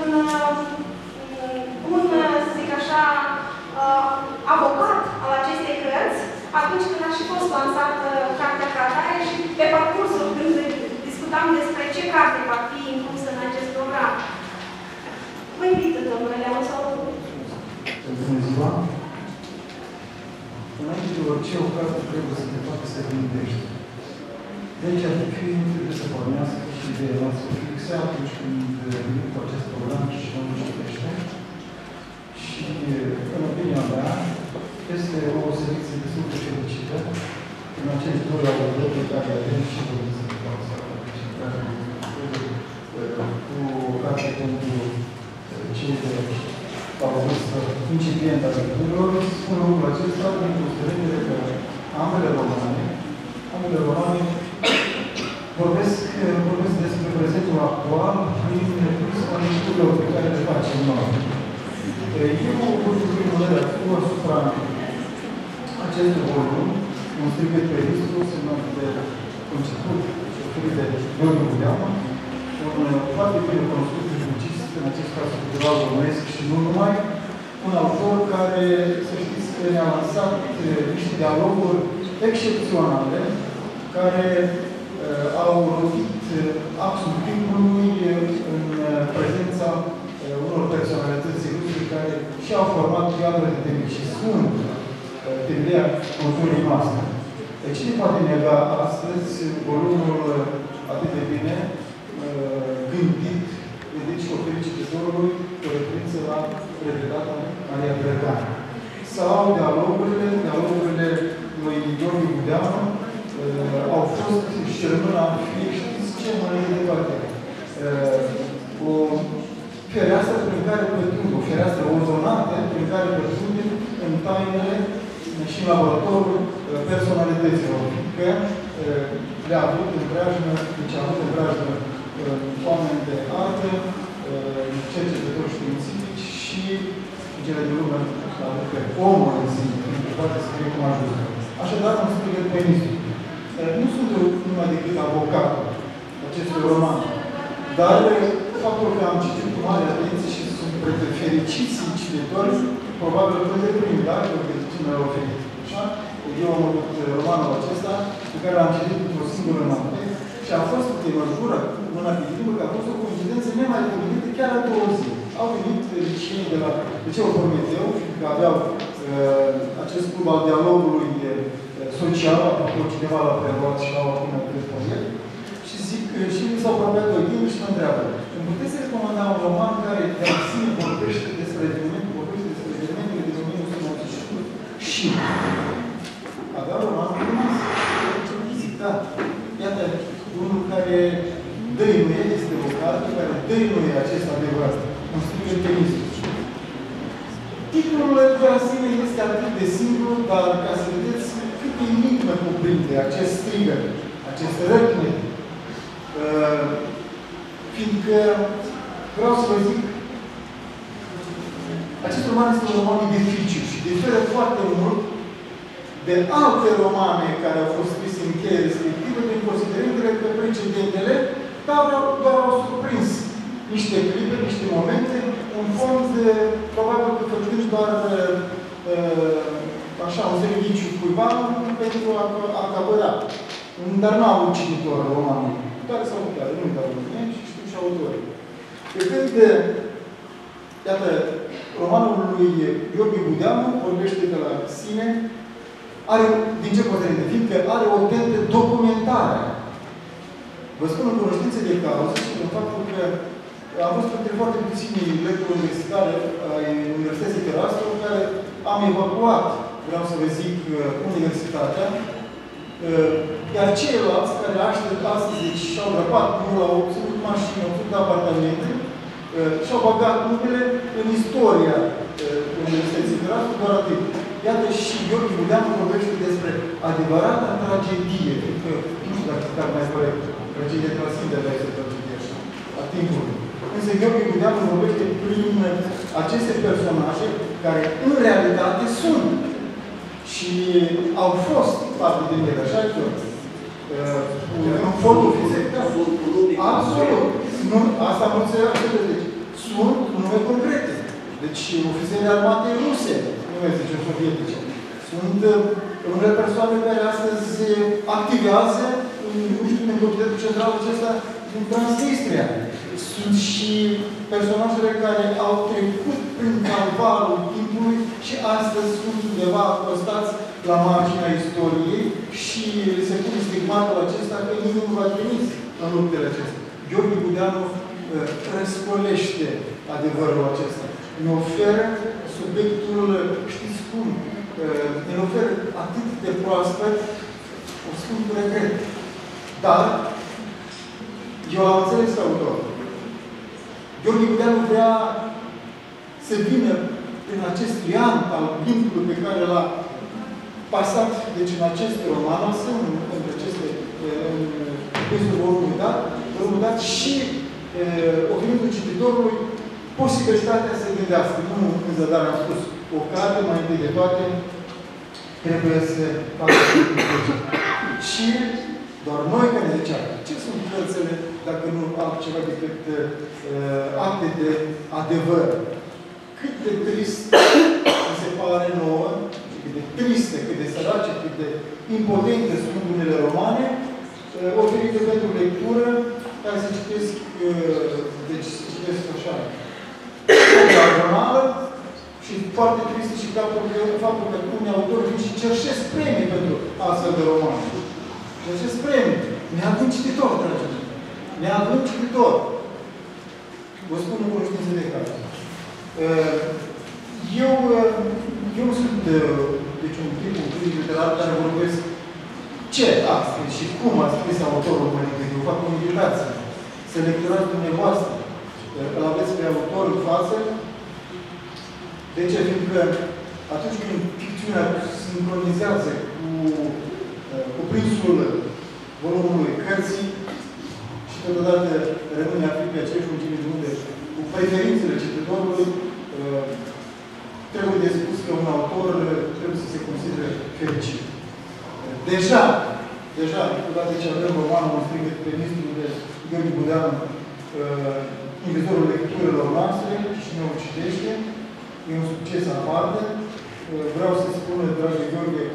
să zic așa, avocat al acestei cărți, atunci când a și fost lansată cartea ca atare și pe parcursul când discutam despre ce carte va fi impusă în acest program. Vă invit, domnule Leon, sau... Bună ziua! orice ocază trebuie să te facă să gândești. Deci ar fi trebuie să pornească și de noastră fixe atunci când venim cu acest program și nu începește. Și, în opinia mea, este o selecție destul de fericită în acești doi autori pe care avem și vorbim să cu carte pentru cei de au vârstă incipientă a lecturilor, spun lucrul acesta din considerentele că ambele romane vorbesc despre prezentul actual prin prisma lecturilor pe care le facem noi. Eu voi vorbi moderativ asupra acestui volum, un strigăt pe Hristos, semnat de conceput și oferit de Gheorghe Budeanu, un foarte bine cunoscut publicist, în acest caz cultural românesc și nu numai, un autor care, să știți, că ne-a lansat niște dialoguri excepționale, care au rodit axul timpului în prezența unor personalități ilustre care și-au format viața de temei și sunt temelia culturii noastre. Cine poate nega astăzi volumul atât de bine gândit, dedici oferit cititorului, cu referință la predicata Maria Breganu. Sau dialogurile lui Gheorghe Budeanu au fost și rămân la fie, știți ce mai de departe. O fereastră prin care pătrunde, o fereastră ozonată prin care pătrunde în tainele și în laboratorul personalităților. Că le-a avut în preajmă, deci a avut în preajmă oameni de artă, cercetători științifici și în cele de lume pe omul în sine, pentru poate să fie cum a ajuns. Așadar, am spus că pe ministru. Nu sunt numai decât avocatul acestui roman, dar faptul că am citit cu mare atenție și sunt fericiți cititori, probabil că de primii, da? Că cine l-a oferit. Așa? Eu am avut romanul acesta, pe care l-am citit într-o singură noapte și a fost, mă jură, mâna pe inimă, că a fost o coincidență nemaipomenită chiar a 2 zi. Au venit licenii de la Liceul Prometeu, că aveau acest club al dialogului social, apropo cineva l-a preluat și l-au acum pe el, și zic, și mi s-au apropiat de ei și mă întreabă, îmi puteți recomanda un roman care de la sine vorbește despre evenimentele din 1991 și avea romanul frumos. Zic, da, iată, unul care dăinuie, este o carte care dăinuie acest adevărat, un strigăt de Iisus. Titlul de la sine este atât de simplu, dar ca să vedeți cât enigmă cuprinde acest strigăt, acest răcnet. Fiindcă vreau să vă zic, acest roman este un roman dificil și diferă foarte mult de alte romane care au fost scrise în cheie respectivă din considerentele că precedentele doar au surprins niște clipe, niște momente, în fond, probabil că făcând doar așa, un serviciu cuiva pentru a acapăra. Dar nu au un cititor romanul. Doar sau chiar, nu dau mine și știu și autorii. Pe când, iată, romanul lui Gheorghe Budeanu vorbește de la sine, are, din ce considerente? Fiindcă are o tentă documentare. Vă spun în cunoștință de cauză și în faptul că am fost printre foarte puțini lectori universitare ai Universității Tiraspol, care am evacuat, vreau să vă zic, universitatea, iar ceilalți care aștept astăzi și-au răpat, nu la 800 mașini, 800 apartamente, și-au băgat numele în istoria Universității Tiraspol, doar atât. Iată și Gheorghe Budeanu vorbește despre adevărata tragedie, că nu știu dacă mai corect, tragedia clasică de aici, tragedie așa, a timpului. Însă Gheorghe Budeanu vorbește prin aceste personaje care în realitate sunt și au fost parte din ele, așa că în fondul fizic, absolut. Asta am înțeles. Deci, sunt nume concrete. Deci, ofițeri armate ruse, nu mai zice sovietice. Sunt unele persoane care astăzi activează, nu știu, în Comitetul Central acesta din Transnistria. sunt și personajele care au trecut prin calvarul timpului și astăzi sunt undeva acostați la marginea istoriei și se pune stigmatul acesta că nimeni nu va trimis în luptele acestea. Gheorghe Budeanu răscolește adevărul acesta. Ne oferă subiectul, știți cum, ne oferă atât de proaspăt, o spun cu regret. Dar, eu am înțeles pe autor. Gheorghe Budeanu vrea să vină prin acest lian al timpului pe care l-a pasat, deci în acest roman, între aceste volumul dat și oferindu cititorului posibilitatea să gândească. Nu în zadare am spus o carte, mai întâi de toate, trebuie să facă și doar noi care zicea, ce sunt cărțile dacă nu altceva decât acte de adevăr. Cât de trist mi se pare nouă, cât de triste, cât de sărace, cât de impotente sunt unele romane, oferite pentru lectură, care se citesc, deci se citesc așa, diagonală, și foarte trist și faptul că unii autori vin și cerșesc premii pentru astfel de romane. Cerșesc premii. Ne-avem cititor, dragii mei. Ne-avem cititor. Vă spun în cunoștință de carte. Eu sunt deci un tip, un critic literar care vorbesc ce a scris și cum a scris autorul meu. Eu fac o invitație să lecturați dumneavoastră. Îl aveți pe autor în față. De ce? Fiindcă atunci când ficțiunea sincronizează cu cuprinsul volumului cărții și totodată rămâne a fi pe aceeași lungime de unde cu preferințele cititorului, trebuie de spus că un autor trebuie să se considere fericit. Deja, odată ce avem romanul în strigăt pe ministrul de Gheorghe Budeanu, Invizorul lecturilor noastre, și ne o citește, e un succes aparte. Vreau să spun, dragi Gheorghe,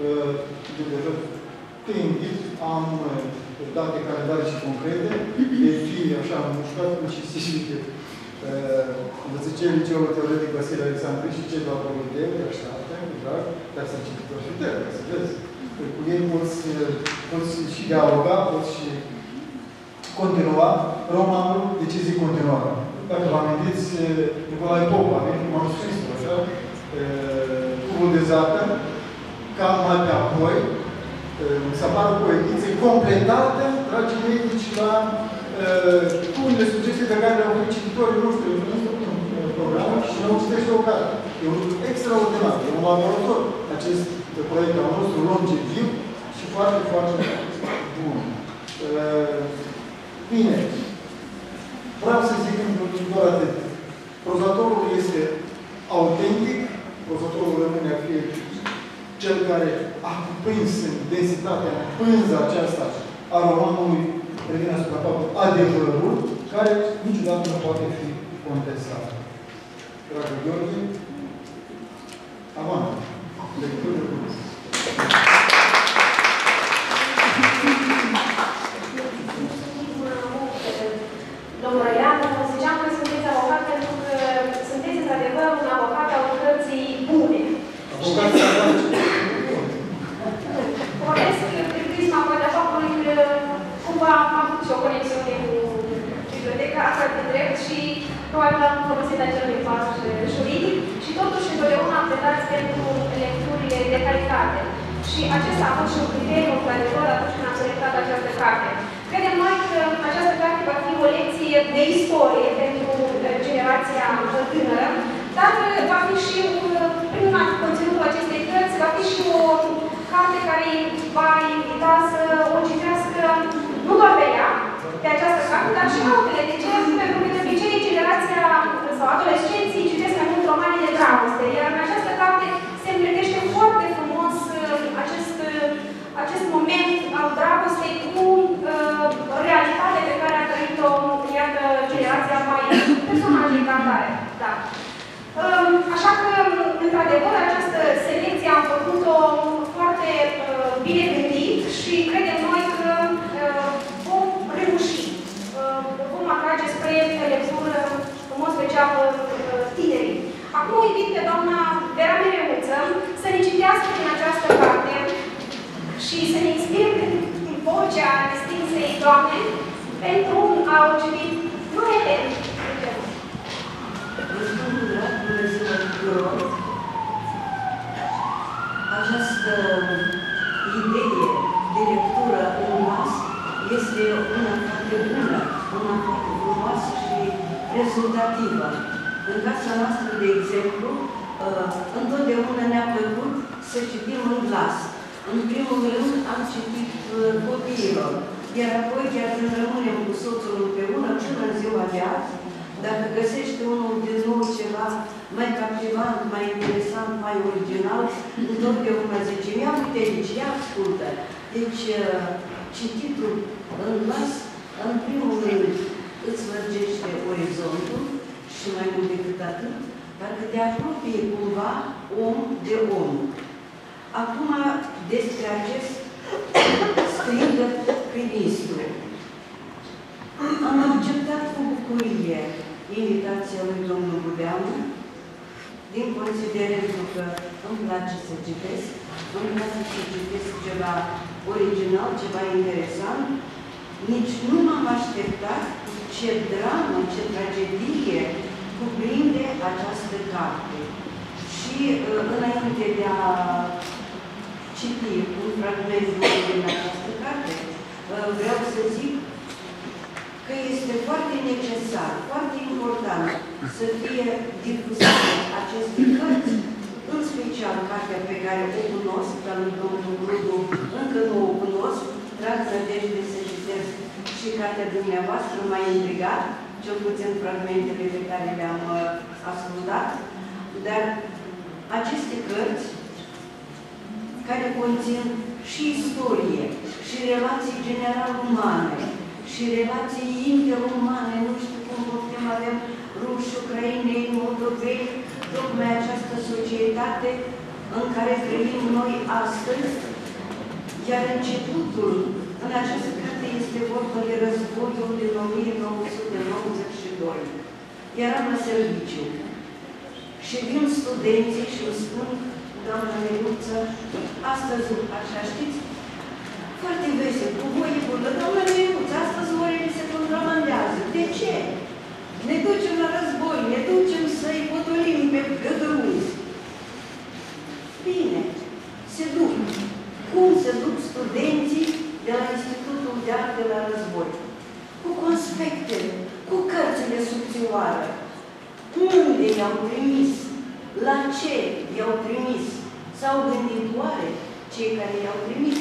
te invit, am date calendare și concrete, de fi așa mușcat cum și siște învățăcei Liceului Teoretic Vasile Alexandru și cei de la Prometeu, te așteaptă, cu drag, dar să cititor și te, ca să vezi. Cu ei poți și dialoga, poți și continua romanul, de ce zic continua? Dacă vă amintiți, Nicolae Popa, a venit cu manuscrisul, așa, Cubul de Zahăr, ca mai pe apoi, să apară cu o ediție completată, dragii mei, deci la unele sugestii pe care le-au făcut cititorii noștri în program și ne-au citește o carte. E un lucru extraordinar, e un laborator acest proiect al nostru longeviv și foarte, foarte bun. Bine, vreau să zic doar atât. Prozatorul este autentic, prozatorul rămâne a fi cel care a cuprins în densitatea, în pânza aceasta a romanului, revine asupra faptului adevărul, care niciodată nu poate fi contestat. Dragă Gheorghe, avant, lectură cu domnul Răianu, ziceam că sunteți avocat pentru că sunteți într-adevăr un avocat al cărții bune. Vorbesc prin prisma poate a faptului că cumva am făcut și o conexiune cu biblioteca asta de drept și probabil am folosit acel limbaj juridic și totuși întotdeauna am pledat pentru lecturile de calitate. Și acesta a fost și un criteriu, într-adevăr, atunci când am selectat această carte. Credem noi că această carte va fi o lecție de istorie pentru generația tânără, dar va fi și, prin conținutul acestei cărți, va fi și o carte care va invita să o citească nu doar pe ea, pe această carte, dar și altele. De ce? Pentru că de obicei generația sau adolescenții citesc mai mult romane de dragoste, iar în această carte se împletește foarte frumos acest moment al dragostei cu realitatea pe care a trăit-o, iată, generația mai personajei ca tare. Da. Așa că, într-adevăr, această selecție am făcut-o foarte bine gândit și credem noi că vom reuși, vom atrage spre să ne inspire prin vocea distinsei Doamne pentru un augit noelen. Această idee de lectură în mas este una foarte bună, una foarte frumoasă și rezultativă. În casa noastră, de exemplu, întotdeauna ne-a plăcut să citim în glas. În primul rând am citit copiilor, iar apoi chiar când rămânem cu soțul împreună până în ziua de azi, dacă găsește unul din nou ceva mai captivant, mai interesant, mai original, întotdeauna zice, ia uite aici, ia ascultă. Deci, cititul în glas, în primul rând, îți lărgește orizontul și mai mult decât atât, parcă te apropie cumva om de om. Acum, despre acest strigă prim-ministru. Am acceptat cu bucurie invitația lui domnul Budeanu, din considerentul că îmi place să citesc, îmi place să citesc ceva original, ceva interesant. Nici nu m-am așteptat ce dramă, ce tragedie cuprinde această carte. Și înainte de a citi un fragment din această carte, vreau să zic că este foarte necesar, foarte important să fie difuzate aceste cărți, în special cartea pe care o cunosc, dar lui domnul Grudu încă nu o cunosc, trag nădejde să citesc și cartea dumneavoastră m-a intrigat, cel puțin fragmentele pe care le-am ascultat, dar aceste cărți care conțin și istorie, și relații general umane, și relații interumane, nu știu cum putem avea ruși, ucraineni, moldoveni, tocmai această societate în care trăim noi astăzi, iar începutul în această carte este vorba de războiul din 1992. Eram la serviciu și vin studenții și îmi spun, doamna Neluță, astăzi, așa știți, foarte vesel, cu voie bună, doamna Neluță, astăzi orele se contrabandează. De ce? Ne ducem la război, ne ducem să-i potolim pe găgăuzi. Bine, se duc. Cum se duc studenții de la Institutul de Arte la război? Cu conspectele, cu cărțile subțioare. Unde i-au trimis? La ce i-au trimis? S-au gândit oare cei care i-au trimis?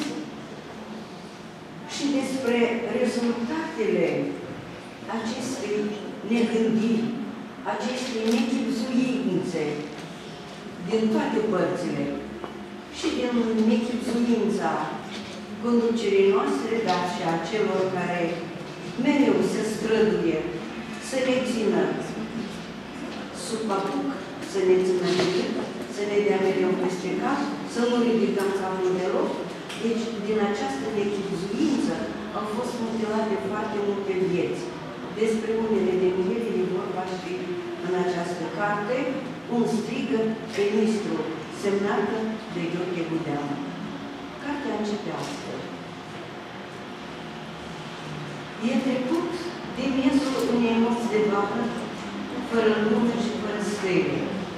Și despre rezultatele acestei negândiri, acestei nechipzuințe din toate părțile și din nechipzuința conducerii noastre, dar și a celor care mereu se străduie să ne țină sub papuc, să ne țină decât, să ne dea mereu peste cap, să nu ridicăm capul deloc. Deci, din această nechipzuință au fost mutilate foarte multe vieți. Despre unele de ele e vorba și în această carte, un strigă prim-ministru, semnată de Gheorghe Budeanu. Cartea începe astfel. E trecut de miezul unei nopți de vară, fără lume și fără stele.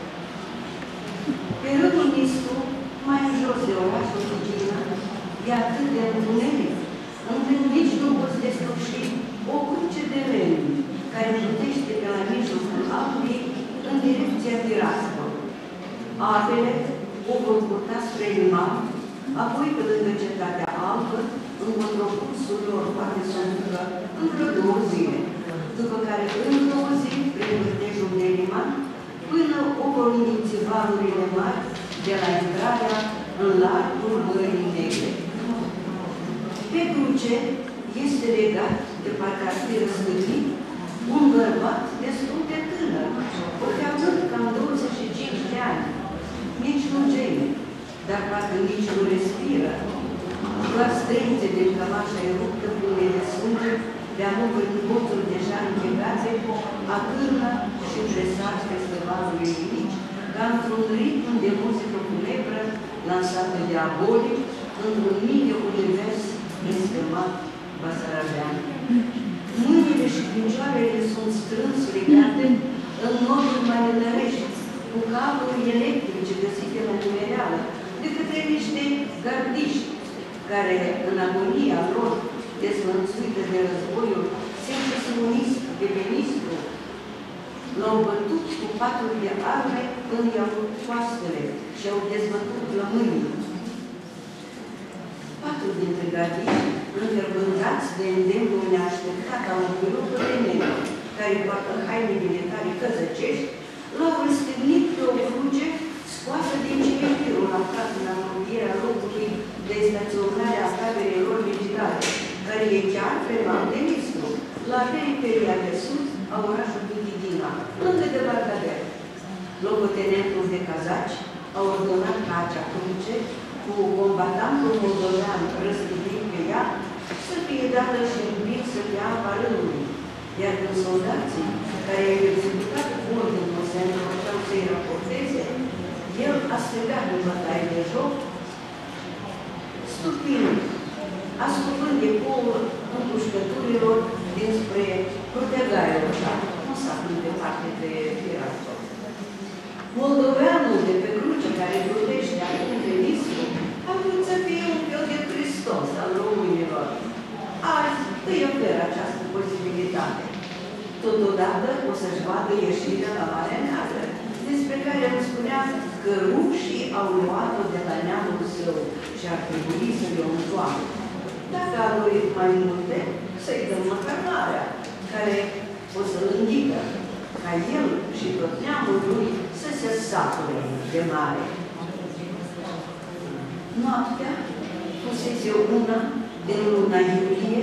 Pe râul Nistru, mai în jos de orașul Fugina, e atât de întuneric, încât nici nu poți desluși o cruce de lemn care plutește pe la mijlocul apei în direcția Tiraspol. Apele o vor purta spre liman, apoi pe lângă Cetatea Albă, în contrapulsul lor poate să ducă în vreo 2 zile, după care încă o zi, prin vârtejul de liman, până o vor iniți valurile mari de la intrarea în largul Mării Negre. Pe cruce este legat, de parcă ar fi răstărit, un bărbat destul de tânăr, poate avut cam 25 de ani. Nici nu geme, dar parcă nici nu respiră. Doar strânțe din cămașa eruptă, pline de sânge, de-a lungul boțul deja închegate, atârnă și presat peste valurile mici, ca într-un ritm de muzică funebră lansată diabolic într-un mic univers înspămat basarabean. Mâinile și picioarele sunt strâns legate în moduri manelărești, cu cabluri electrice găsite la nimereală, de către niște gardiști, care, în agonia lor dezvănțuită de războiul secesionist de ministru, l-au bătut cu paturi de arme când i-au coastele și au dezbătut plămânii. 4 dintre gardiști, înverbândați de îndemnul neașteptat al unui grup de negri, care poartă haine militare căzăcești, l-au răstignit pe o cruce scoasă din cimitirul aflat în apropierea locului de staționare a taberelor militare, care e chiar pe de Nistru, la periferia de sud a orașului Tidina, lângă de Barcadel. Locotenentul de cazaci a ordonat ca acea cruce, cu combatantul moldovean răstignit pe ea, să fie dată și împinsă pe apa râului, iar când soldații care i-au executat ordinul se întorceau să-i raporteze, el a strigat în bătaie de joc, stupind, ascultând ecoul împușcăturilor dinspre Curtegaiul, nu s-a pus departe de Tiraspol. Moldoveanul de pe cruce care plutește acum de Nistru a vrut să fie un fel de Hristos al românilor. Azi îi oferă această posibilitate. Totodată o să-și vadă ieșirea la Marea Neagră, despre care îmi spunea că rușii au luat-o de la neamul său și ar trebui să-i o întoarcă. Dacă a dorit mai multe, să-i dăm măcar marea, care o să-l indică, ca el și tot neamul lui să se sature de mare. Noaptea fusese una din luna iulie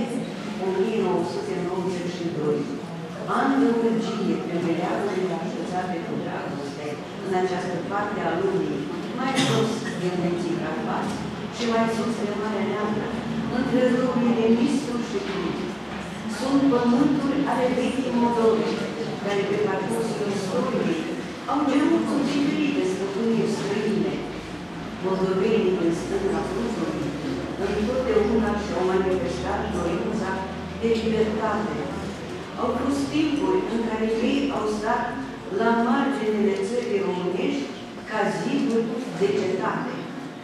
1992. An de urgie pe meleagul așezate cu dragoste în această parte a lumii, mai sus din Munții Carpați și mai sus de Marea Neagră, între râurile Nistru și Cluj. Sunt pământuri ale vechii Moldove, care pe parcursul istoriei au cerut cu diferite stăpâniri străine. Moldovenii din stânga Clujului întotdeauna și-au manifestat dorința de libertate. Au fost timpuri în care ei au stat la marginile țării românești ca ziduri de cetate.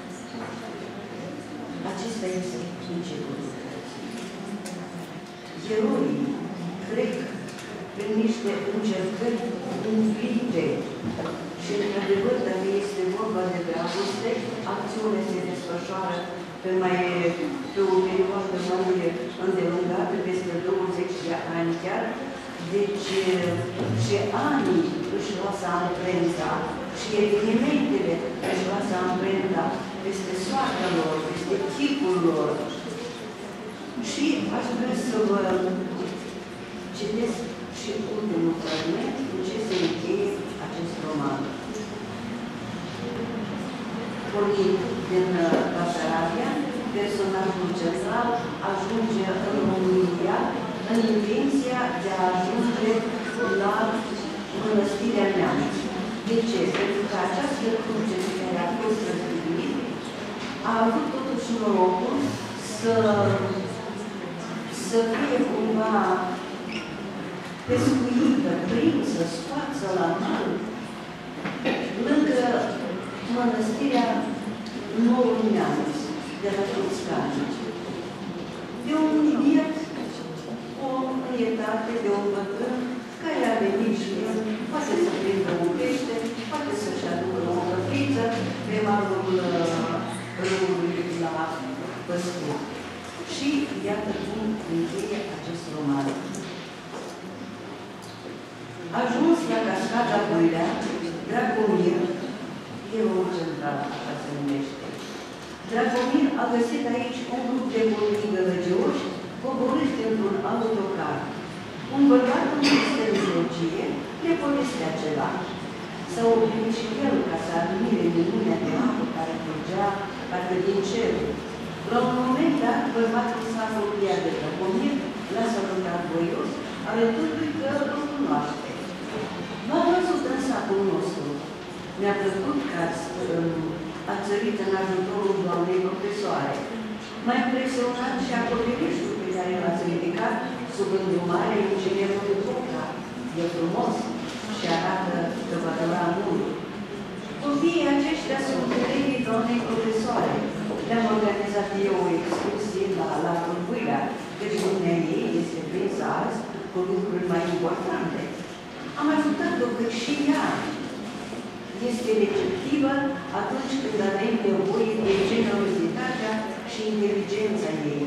Acesta este începutul. Eroii trec prin niște încercări umplite și, într-adevăr, dacă este vorba de dragoste, acțiunea se desfășoară pe o perioadă mai îndelungată, peste 20 de ani chiar. Deci, și anii își lasă amprenta și evenimentele își lasă amprenta peste soarta lor, peste chipul lor. Și aș vrea să vă citesc și ultimul fragment în ce se încheie acest roman. Pornind din Basarabia, personajul central ajunge în România în intenția de a ajunge la Mănăstirea Neamț. De ce? Pentru că această cruce care a fost răstignit a avut totuși norocul să fie cumva pescuită, prinsă, scoață la mal, lângă Mănăstirea Noul Neamț, de la Tuțcani. De un biet, o înietate, de un bătrân, care a venit și el, poate să prindă un pește, poate să-și aducă o căpriță pe malul râului la Păscut. Și iată cum încheie acest roman. Ajuns la Cascada Băilea, Dragomir, eroul central, așa se numește. Dragomir a găsit aici un grup de bolnivi gălăgioși coborâți dintr-un autocar. Un bărbat în vârstă de mijlocie le povestea ceva. S-a oprit și el ca să admire minunea de apă care curgea parcă din cer. La un moment dat, bărbatul s-a apropiat de Dragomir, l-a salutat voios, arătându-i că îl cunoaște. V-am văzut în satul nostru. Mi-a plăcut că ați a țărit în ajutorul doamnei profesoare. M-a impresionat și acoperișul pe care l-ați ridicat sub îndrumarea inginerului Boca. E frumos și arată că va dura mult. Copiii aceștia sunt elevii doamnei profesoare. Le-am organizat eu o excursie la lacul Builea, căci lumea ei este prinsă azi cu lucruri mai importante. Am ajutat-o că și ea este receptivă atunci când avem nevoie de generozitatea și inteligența ei.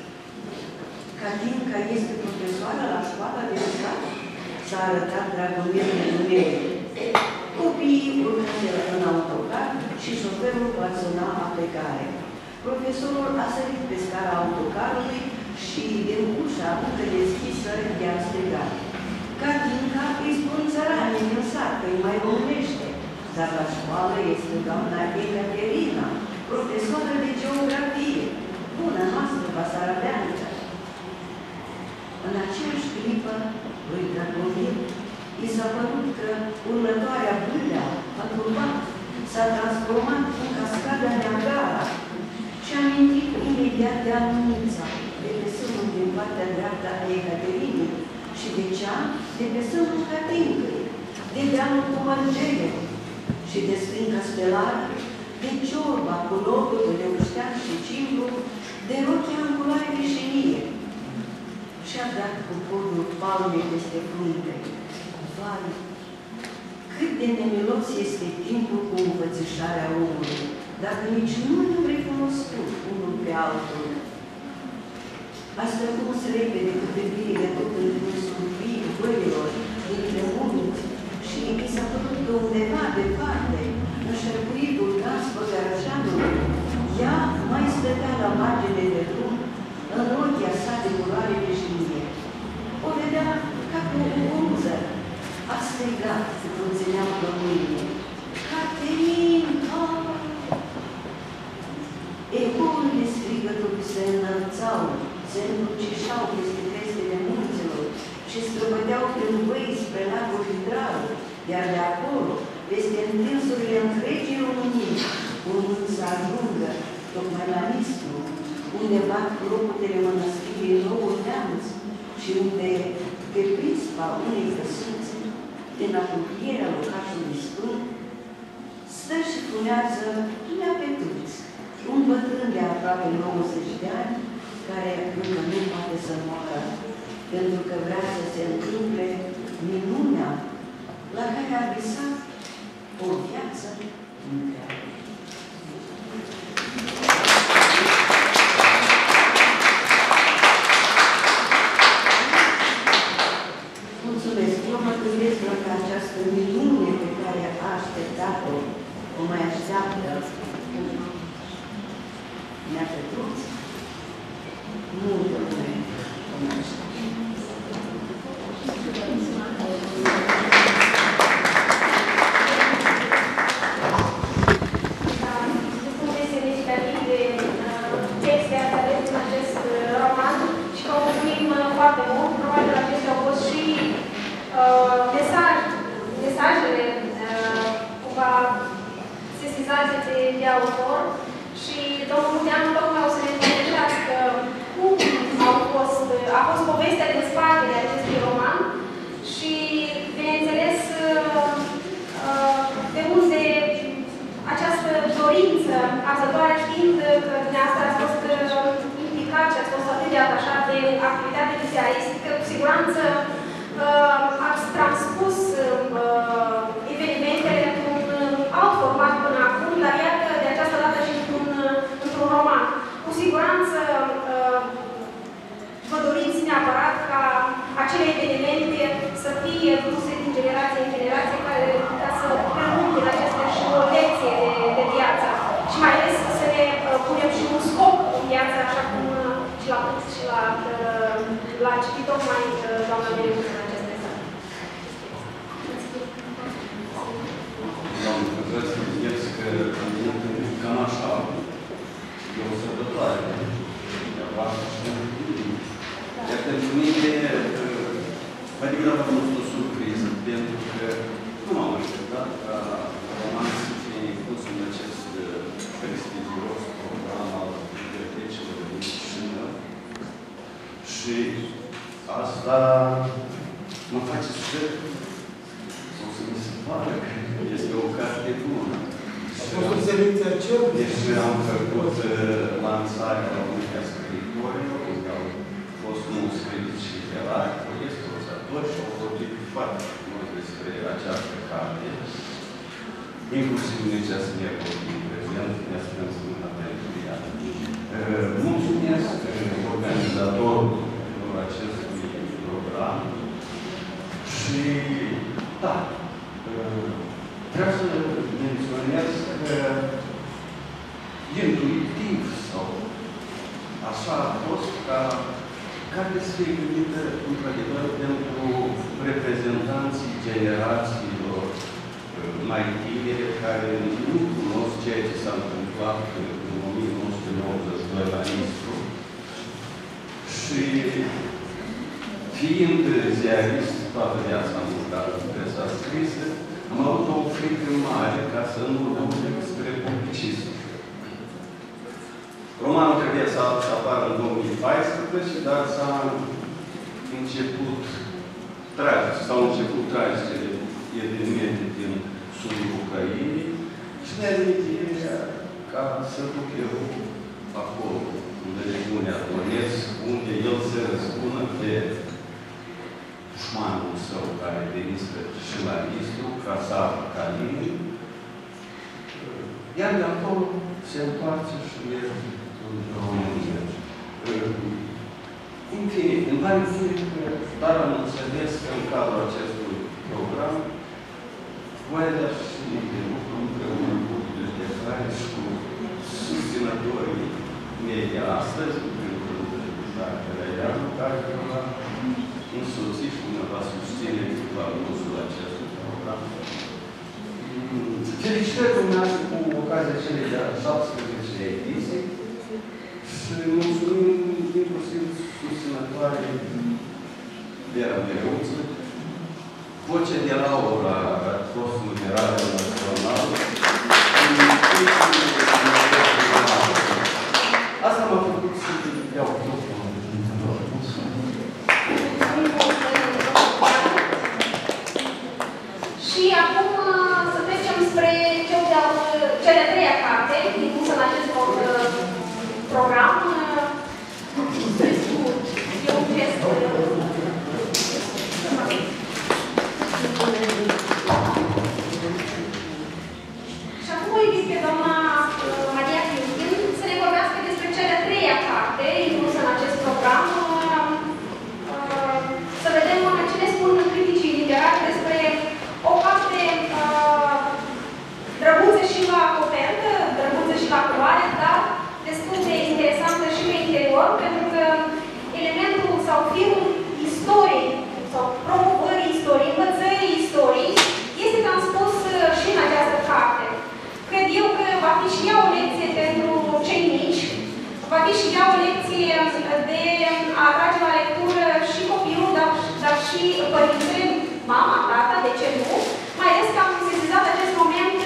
Catinca este profesoară la școala de stat, s-a arătat Dragomir Dumnezeu. Copiii urmează în autocar și șoferul va suna la plecare. Profesorul a sărit pe scara autocarului și din ușa încă deschisă i-a strigat: Catinca îi spun țărani din sat, că îi mai românește, dar la școală este doamna Ekaterina, profesoară de geografie, bună noastră basarabeancă. În aceeași clipă, lui Dragomir i s-a părut că următoarea Builea, a turbat, s-a transformat în cascada Niagara și a amintit imediat de Anumița, de pe sânul din partea dreaptă a Ecaterinei și de cea de pe sânul Catincăi, de dealul cu Mărgele și de stânca stelară, de ciorba cu locul de leuștean și cimbru, de rochia în culoare vișenie. Și-a dat cu podul palmei peste frunte. Vai, cât de nemilos este timpul cu învățișarea omului, dacă nici nu ne-am recunoscut unul pe altul. A străcuns repede cu privirile tot în râsul văilor, dintre munți, și mi s-a părut că undeva departe, în șerpuitul gaspă Gărășanului, ea mai stătea la margine de drum, în rochia sa de culoare vișinie. O vedea ca cu o uruză. A strigat când țineam pe mâine: Catinca! Ecourile strigătului se înălțau, se încrucișau peste crestele munților și străbăteau prin văi spre lacul Hidral, iar de acolo, peste întinsurile întregii Românii, urmând să ajungă tocmai la Nistru, unde bat clopotele mănăstirii Noul Neamț și unde, pe prispa unei căsuțe, din apropierea locașului Sfânt, stă și funează Lea Petruț, un bătrân de aproape 90 de ani, care încă nu poate să moară, pentru că vrea să se întâmple minunea la care a visat o viață întreagă. Mulțumesc! Eu mă gândesc la această minune pe care a așteptat-o, o mai așteaptă Lea Petruț. Multă lume o mai așteaptă. După semnificativ de texte ales în acest roman și că o mulțumim foarte mult, probabil acestea au fost și mesajele cumva sesizate de autor și domnul Muteanu tocmai o să ne povestească cum a fost povestea din spatele acestui roman și, bineînțeles, de unde această dorință arzătoare, știind că dumneavoastră ați fost implicat și ați fost atât de atașat de activitatea ziaristică, cu siguranță ați transpus evenimentele într-un alt format până acum, dar iată de această dată și într-un roman. Cu siguranță vă doriți neapărat ca acele evenimente să fie duse din generație în generație, care putea să permute acestea și o lecție de viață. Și mai ales să ne punem și un scop în viață, așa cum și l-a citit tocmai doamna Meriuță în acest mesaj. Doamne, vreau să vedeți că cam așa e o sărbătoare. Iar pentru mine, mai degrabă a fost o surpriză, pentru că nu m-am așteptat ca romanul să fie pus în acest Și asta mă face sau să mi se pare că este o carte bună. A fost o selecție a ce? Deci am făcut lansarea la Uniunea Scriitorilor, unde au fost mulți critici literari, proiectori și au vorbit foarte mult despre această carte. Inclusiv necesar vorbim prezent, ne spunem mâna pentru ea. Mulțumesc organizatorul acestui program și, da, vreau să menționez că intuitiv sau așa a fost ca carte să fie gândită într-adevăr pentru reprezentanții generațiilor mai tinere care nu cunosc ceea ce s-a întâmplat în 1992 la Nistru. Și fiind ziarist, toată viața am lucrat în presa scrisă, am avut o frică mare ca să nu duc spre publicism. Romanul trebuia să apară în 2014, dar s-a început tragice evenimente din sudul Ucrainei și ne-a venit ideea ca să duc eu acolo, în regiunea Donetsk, unde el se răspună de dușmanul său care venise și la Nistru, Krasar Kalinin, iar de acolo se întoarce și merge în România. În fine, îmi pare bine că, dar am înțeles că în cadrul acestui program voi avea și de lucru împreună cu bibliotecari și cu susținătorii mei de astăzi, în primul rând, dacă Reianu, care va însoți și ne va susține valorosul acestui program. Felicitări dumneavoastră cu ocazia celei de-a 17 ediții și mulțumim inclusiv susținătoare Vera Mereuță, Voce de Laura, a fost moderator național. Asta m-a făcut să iau locul. Și acum să trecem spre cea de-a treia carte, inclusă în acest program. E un gest. Și acum o invit pe doamna Maria Cristin să ne vorbească despre cea de-a treia carte inclusă în acest program. Să vedem ce ne spun criticii literari despre o carte drăguță și la copertă, drăguță și la culoare, dar destul de interesantă și pe interior, pentru că elementul sau filmul istoriei sau promovării istoriei, învățării istoriei, este transpus și în această carte. Cred eu că va fi și ea o lecție pentru cei mici, va fi și ea o lecție de a atrage la lectură și copilul, dar și părintele, mama, tata, de ce nu, mai ales că am sesizat acest moment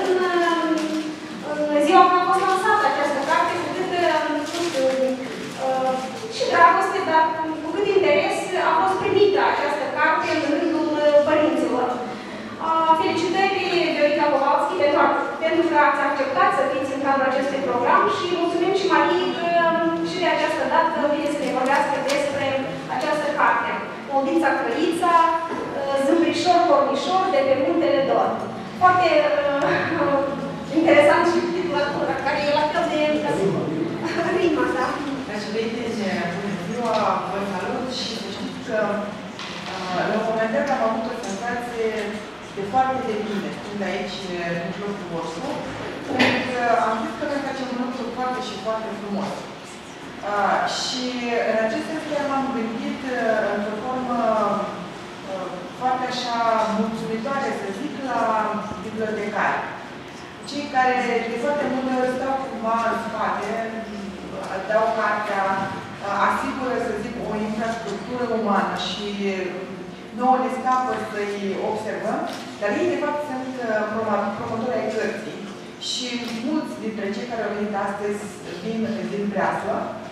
în ziua când a fost lansată această carte, cu cât, nu știu, și dragoste, dar cu cât interes a fost primită această carte în rândul părinților. Felicitări, Viorica Kowalski, pentru că ați acceptat să fiți în cadrul acestui program și mulțumim și Marie că și de această dată vine să ne vorbească despre această carte. Oldița Crăița, Zâmbrișor Cornișor, de pe Muntele Dor. Foarte interesant și titulatura, care e la fel de rima, da? Dragi prieteni, bună ziua, vă salut și să știți că la un moment dat am avut o senzație de foarte de bine, fiind aici în mijlocul vostru, pentru că am zis că noi facem un lucru foarte și foarte frumos. Și în acest sens m-am gândit într-o formă foarte așa mulțumitoare, să zic, la bibliotecari. Cei care de foarte multe ori stau cumva în spate, dau cartea, asigură, să zic, o infrastructură umană și nouă ne scapă să-i observăm, dar ei, de fapt, sunt promotori ai cărții. Și mulți dintre cei care au venit astăzi vin din Breaslă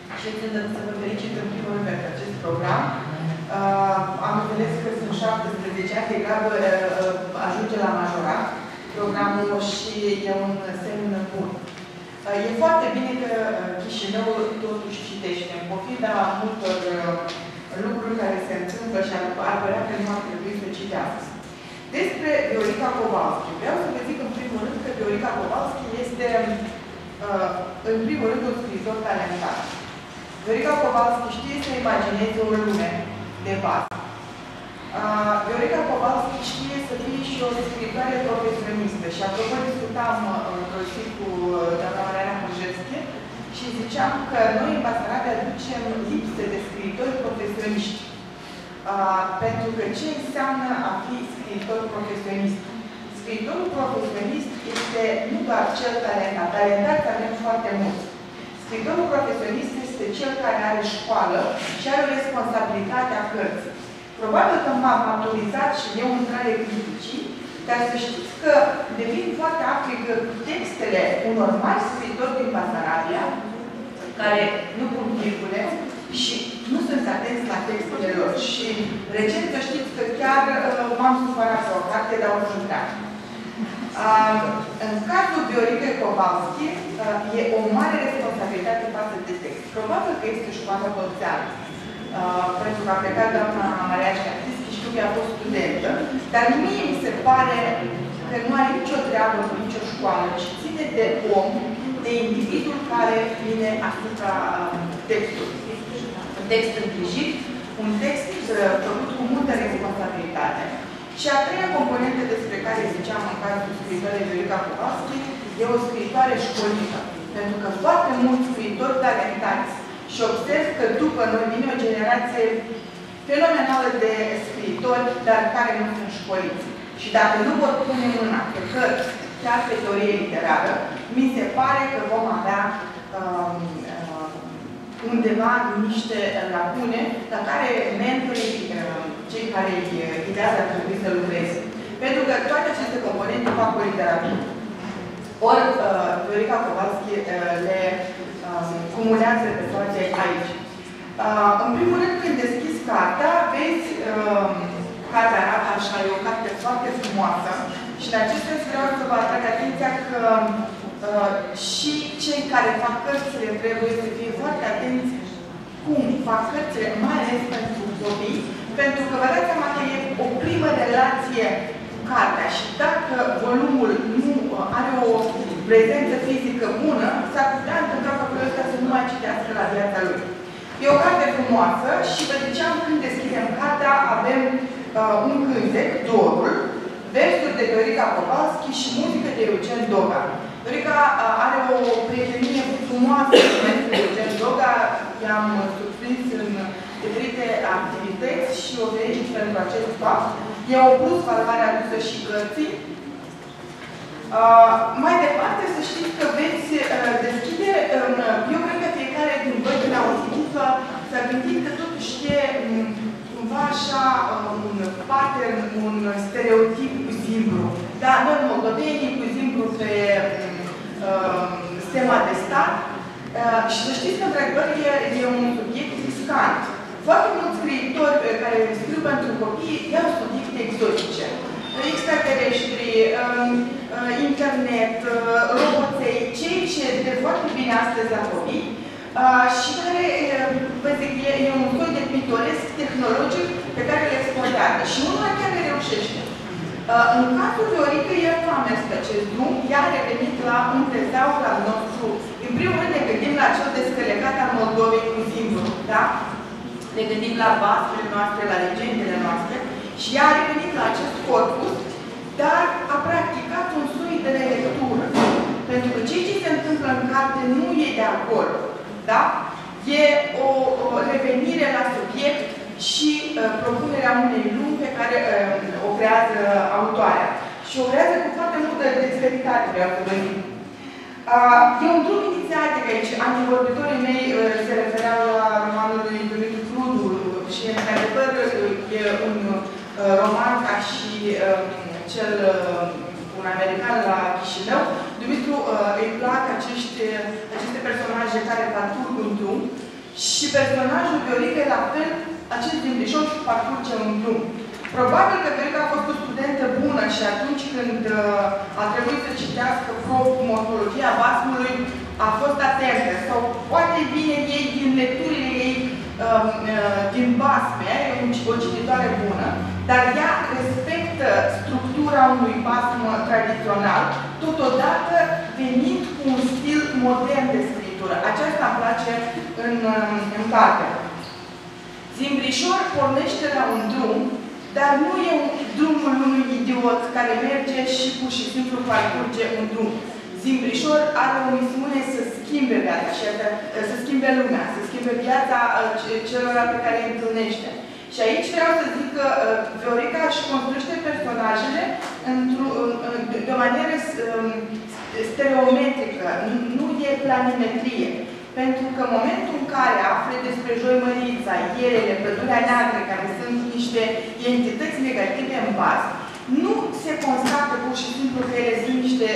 și țin să vă felicit în primul rând pentru acest program. Am înțeles că sunt 17 ani, degrabă ajunge la majorat programul și e un semn bun. E foarte bine că Chișinău totuși citește, în pofida multor lucruri care se întâmplă și ar părea că nu ar trebui să citească. Despre Viorica Kowalski. Vreau să vă zic în primul rând că Viorica Kowalski este în primul rând un scriitor talentat. Viorica Kowalski știe să imagineze o lume de bază. Viorica Kowalski știe să fie și o scriitoare profesionistă. Și apropo, discutam într-o zi cu doamna Mariana Hârjesche și ziceam că noi în Basarabia aducem lipsă de scriitori profesioniști. Pentru că ce înseamnă a fi scriitor profesionist? Scriitorul profesionist este nu doar cel talentat. Talentați avem foarte mulți. Scriitorul profesionist este cel care are școală și are o responsabilitate a cărții. Probabil că m-am maturizat și eu între criticii, dar să știți că devin foarte africă textele unor mari scriitori din Basarabia, care nu pun virgule și nu sunt atenți la textele lor. Și recent să știți că chiar m-am supărat pe o carte, dar o să treacă. În cazul Vioricăi Kowalski, e o mare responsabilitate față de text. Probabil că este școală bălțeană. Pentru că a plecat doamna Maria Șcartischi, știu că a fost studentă, dar mie mi se pare că nu are nicio treabă cu nicio școală, ci ține de om, de individul care vine asupra textului. Un text îngrijit, un text făcut cu multă responsabilitate. Și a treia componentă despre care ziceam în cazul scriitoarei Viorica Kowalski, e o scriitoare școlită. Pentru că foarte mulți scriitori talentați și observ că după noi vine o generație fenomenală de scriitori, dar care nu sunt școliți. Și dacă nu vor pune mâna pe cărți, chiar pe teorie literară, mi se pare că vom avea undeva niște lacune la care mentorii, cei care îi ghidează, ar trebui să lucreze. Pentru că toate aceste componente fac o literatură. Ori Viorica Kowalski le cumulează pe toate aici. În primul rând, când deschizi cartea, vezi cartea arată așa, e o carte foarte frumoasă și în acest sens vreau să vă atrag atenția că și cei care fac cărțile trebuie să fie foarte atenți cum fac cărțile, mai ales pentru copii, pentru că vă dați seama că e o primă relație cu cartea și dacă volumul nu are o prezență fizică bună, s-ar putea întâmpla copilul ăsta să nu mai citească la viața lui. E o carte frumoasă și vă ziceam, când deschidem cartea, avem un cântec, Dorul, versuri de Viorica Kowalski și muzică de Eugen Doga. Viorica are o prietenie frumoasă cu Eugen Doga, i-am surprins în diferite activități și o felicit pentru acest fapt. E o plus valoare adusă și cărții. Mai departe, să știți că veți deschide, eu cred că fiecare din voi, când au auzit-o, s-a gândit că totuși e cumva așa un pattern, un stereotip cu zimbru. Da, noi moldovenii cu zimbru pe stema de stat și să știți că, într-adevăr, e un subiect riscant. Foarte mulți scriitori care scriu pentru copii iau subiecte exotice. Extraterestri, internet, roboței, cei ce de foarte bine astăzi la copii și care, vă zic, e un soi de pitoresc tehnologic pe care le exploatează și unul chiar le reușește. În cazul Vioricăi, el nu a mers pe acest drum, ea a revenit la un tezaur al nostru. În primul rând ne gândim la cel descălecat al Moldovei cu zimbru, da? Ne gândim la vasurile noastre, la legendele noastre și ea a revenit la acest corpus, dar a practicat un soi de relectură. Pentru că ceea ce se întâmplă în carte nu e de acolo, da? E o revenire la subiect și propunerea unei lumi pe care o creează autoarea. Și o creează cu foarte multă dexteritate, vreau să vă zic. E un drum inițiatic aici. Antivorbitorii mei se refereau la romanul lui Dumitru Prudu și, într-adevăr, e un roman ca și cel un american la Chișinău. Dumitru îi plac aceste personaje care parcurg un drum Și personajul Viorica, la fel, acest Dimbrișor parcurge un drum. Probabil că Viorica a fost o studentă bună și atunci când a trebuit să citească morfologia basmului, a fost atentă. Sau poate vine ei din lecturile ei din basme, e o cititoare bună, dar ea respectă structura unui basm tradițional, totodată venind cu un stil modern de scriptură. Aceasta îmi place în carte. Zimbrișor pornește la un drum, dar nu e drumul unui idiot care merge și pur și simplu parcurge un drum. Zimbrișor are o misiune să schimbe viața, să schimbe lumea, să schimbe viața celor pe care îi întâlnește. Și aici vreau să zic că Viorica își construiește personajele de o manieră stereometrică, nu e planimetrie. Pentru că în momentul în care afle despre Joimărița, Ielele, Pădurea Neagră, care sunt niște entități negative în baz, nu se constată pur și simplu că ele sunt niște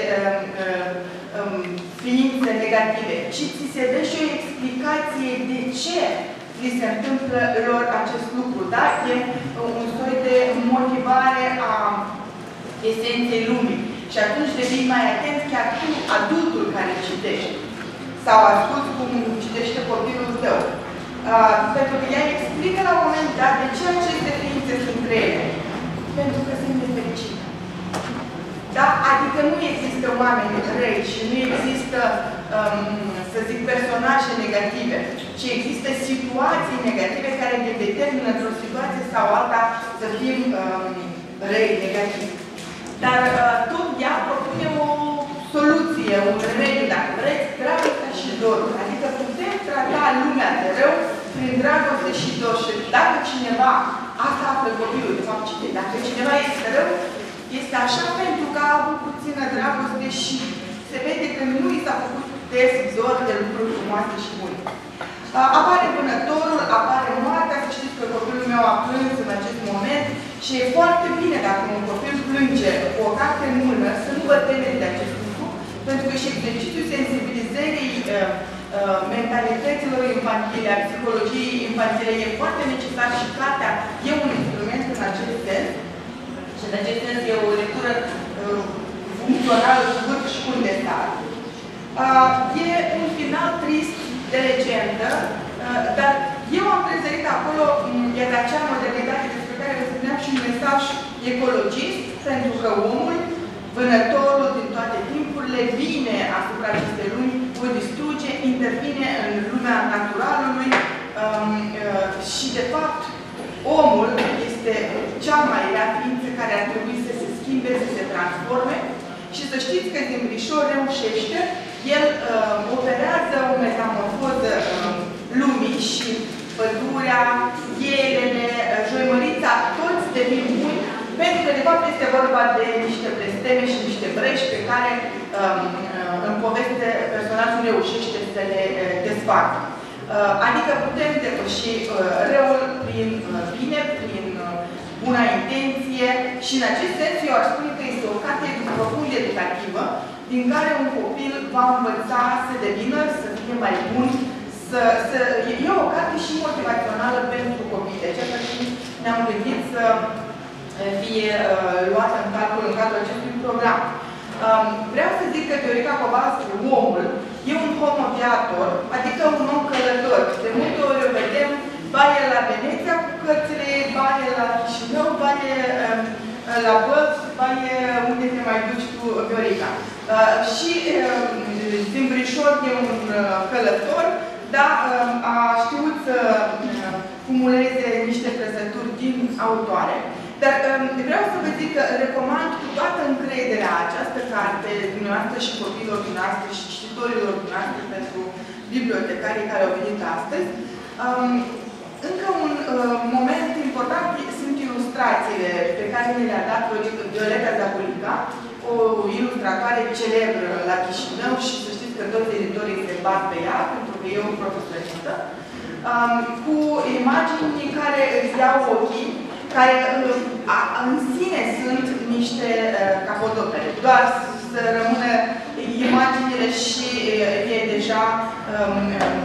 ființe negative, ci ți se dă și o explicație de ce li se întâmplă lor acest lucru. Da? E un soi de motivare a esenței lumii. Și atunci devii mai atent chiar tu, adultul care citești. Sau asculți cum citește copilul tău. Pentru că ea explică la un moment dat de ce aceste ființe sunt rele. Pentru că sunt nefericite. Da? Adică nu există oameni răi și nu există, să zic, personaje negative, ci există situații negative care ne determină într-o situație sau alta să fim răi, negativi. Dar tot ea propune o soluție, un remediu, dacă vreți, dragostea și dorul. Adică putem trata lumea de rău prin dragoste și dor. Și dacă cineva, asta află copilul, de fapt, dacă cineva este rău, este așa pentru că a avut puțină dragoste și se vede că nu i s-a făcut test, dor de lucruri frumoase și bune. Apare vânătorul, apare moartea, să știți că copilul meu a plâns în acest moment și e foarte bine dacă un copil plânge cu o carte în mână, să nu vă temeți de acest lucru, pentru că și exercițiul sensibilizării mentalităților infantile, a psihologiei infantile e foarte necesar și cartea e un instrument în acest sens. Și în acest sens e o lectură funcțională cu vârf și cu îndesar. E un final trist de legendă, dar eu am prezărit acolo, iar acea modernitate despre care vă spuneam și un mesaj ecologist, pentru că omul, vânătorul din toate timpurile, vine asupra acestei lumi, o distruge, intervine în lumea naturalului și, de fapt, omul este cea mai rea ființă care ar trebui să se schimbe, să se transforme și să știți că Zimbrișor reușește, el operează o metamorfoză lumii și pădurea, Ielele, Joimărița, toți devin buni, pentru că de fapt este vorba de niște blesteme și niște breși pe care în poveste personajul reușește să le desfacă. Adică putem depăși răul prin bine, prin buna intenție și în acest sens eu aș spune că este o carte profund educativă din care un copil va învăța să devină, să fie mai bun, e o carte și motivațională pentru copii. Deci așa și ne-am gândit să fie luată în calcul în cadrul acestui program. Vreau să zic că Viorica Covascu, omul, e un homo viator, adică un om călător. De multe ori o vedem, ba e la Veneția cu cărțile, ba e la Chișinău, ba e la Bălți, ba e unde te mai duci cu Viorica. Și Zimbrișor e un călător, dar a știut să cumuleze niște trăsături din autoare. Dar vreau să vă zic că recomand cu toată încrederea această carte dumneavoastră și copiilor dumneavoastră și cititorilor dumneavoastră pentru bibliotecarii care au venit astăzi. Încă un moment important sunt ilustrațiile pe care mi le-a dat Violeta Zabulica, o ilustratoare celebră la Chișinău și să știți că toți editorii se bat pe ea, pentru că e o profesoristă, cu imagini care îți iau ochii, care în sine sunt niște capodopere. Doar să rămână imaginile și e deja, să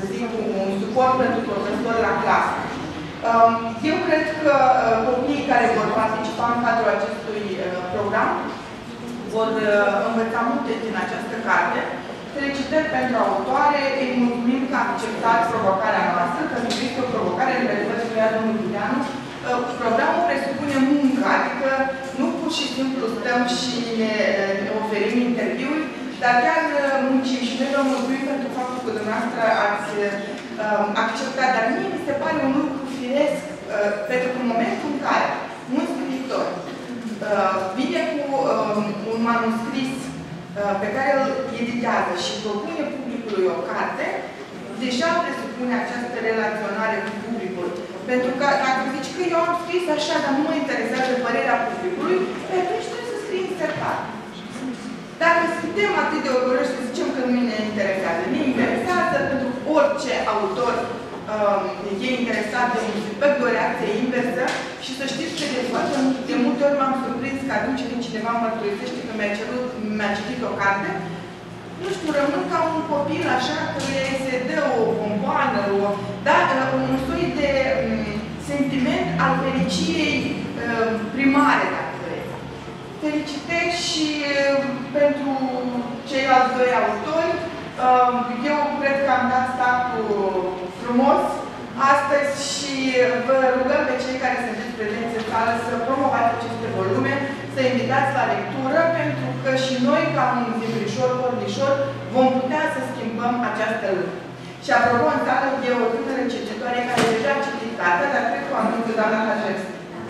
zic, un suport pentru profesori la clasă. Eu cred că copiii care vor participa în cadrul acestui program vor învăța multe din această carte. Felicitări pentru autoare, îi mulțumim că a acceptat provocarea noastră, că nu este o provocare, într-adevăr, spunea domnul Dudeanu. Programul presupune muncă, adică nu pur și simplu stăm și ne oferim interviuri, dar chiar muncim și noi vă mulțumim pentru faptul că dumneavoastră ați acceptat, dar mie mi se pare un lucru firesc, pentru că în momentul în care un scriitor vine cu un manuscris pe care îl editează și propune publicului o carte, deja presupune această relaționare cu publicul. Pentru că dacă zici că eu am scris așa, dar nu mă interesează părerea publicului, atunci trebuie să scrii separat. Dacă suntem atât de orgolioși să zicem că nu ne interesează, ne interesează pentru orice autor e interesat de un feedback, de o reacție inversă și să știți că de multe ori m-am surprins că atunci când cineva mă mărturisește că mi-a citit o carte, nu știu, rămân ca un copil așa, că se dă o bomboană, un soi de sentiment al fericirii primare, dacă vreți. Felicitări și pentru ceilalți doi autori. Eu cred că am dat startul frumos astăzi și vă rugăm pe cei care sunteți prezenți în sală să promovați aceste volume, să invitați la lectură, pentru că și noi, ca un zimbrișor, cornișor, vom putea să schimbăm această lume. Și apropo, în sală e o tânără cercetătoare care deja a citit cartea, dar cred că o anunță doamna Hajevski.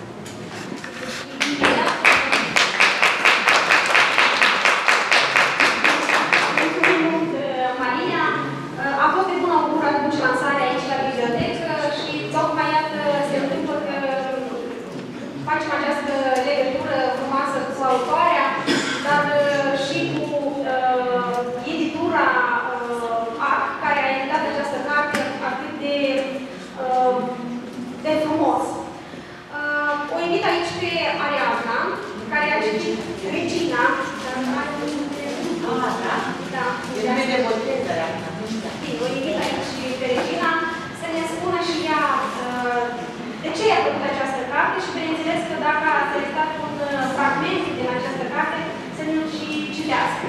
A fost de bună augur atunci lansarea aici la bibliotecă și tocmai iată se întâmplă că facem această legătură frumoasă cu autoarea, dar și cu editura care a editat această carte atât de frumos. O invit aici pe Ariadna, care a citit Regina. Da. O invit aici pe Regina să ne spună și ea de ce a făcut această carte și bineînțeles că dacă a selectat un fragment din această carte, să ne-l și citească.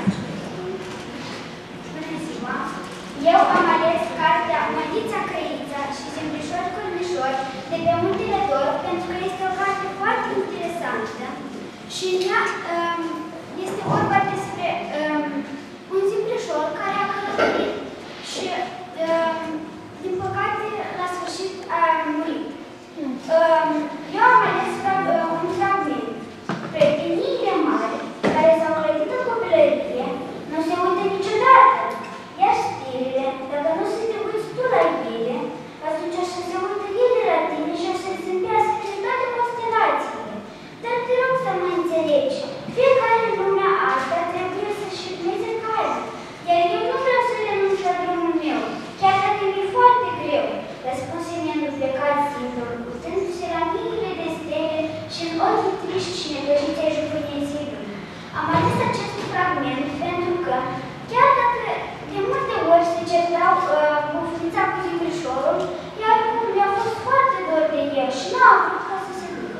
Bună ziua! Eu am ales cartea Mădița Crăița și Zimbrișor Cornișor de pe Muntele Dor pentru că este o carte foarte interesantă și este vorba despre un zimbrișor care a călătorit și, din păcate, la sfârșit a murit. Eu am ales un fragment. Prieteniile mari, care s-au clădit în copilărie, nu se uită niciodată. Iar stilele, dacă nu se te uiți tu la ele, atunci așa se uită ele la tine și așa se zâmbească în toate constelațiile. Dar te rog să mă înțelegi. Fiecare în lumea asta trebuie să-și urmeze calea. Iar eu nu vreau să renunț la drumul meu, chiar dacă mi-e foarte greu. Răspunse mi-am plecat singur, uitându-se la miile de stele și în ochii triști și negăjiți ai jucăniei zilului. Am ales acest fragment pentru că, chiar dacă de multe ori se certau bufnița cu zimbrișorul, iar mi-a fost foarte dor de el și nu a vrut ca să se ducă.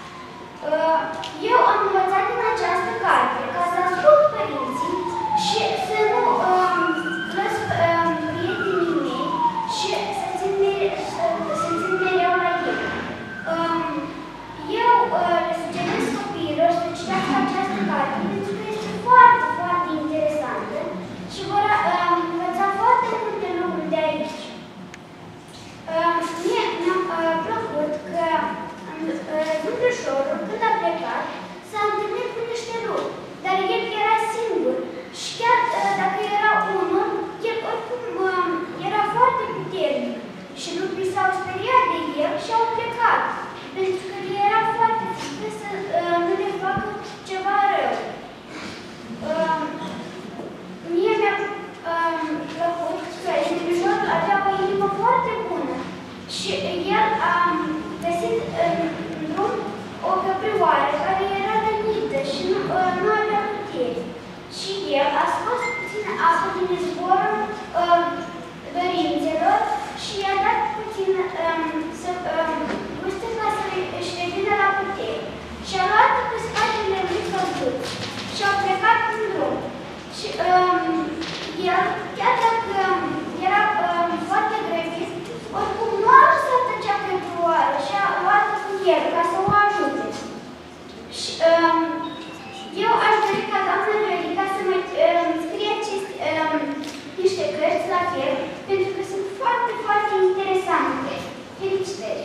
Eu am învățat din această carte ca să ascult părinții și să nu las prietenii mei și să țin mereu la ei. Eu le sugerez copiilor să citească această carte pentru că este foarte, foarte interesantă și vor învăța foarte multe lucruri de aici. Mie mi-a plăcut că Zimbrișorul, când a plecat, s-a întâlnit cu niște lupi, dar el era singur și chiar dacă era unul, el oricum era foarte puternic și lupii s-au speriat de el și au plecat, pentru că el era foarte frică să nu le facă ceva rău. Mie mi-a plăcut că Zimbrișorul avea o inimă foarte bună și el a găsit în drum o căprioară care era rănită și nu avea putere. Și el a scos puțin apă din izvorul dorințelor eu aș dori ca doamna Viorica să mă scrie niște cărți la fel, pentru că sunt foarte, foarte interesante. Felicitări!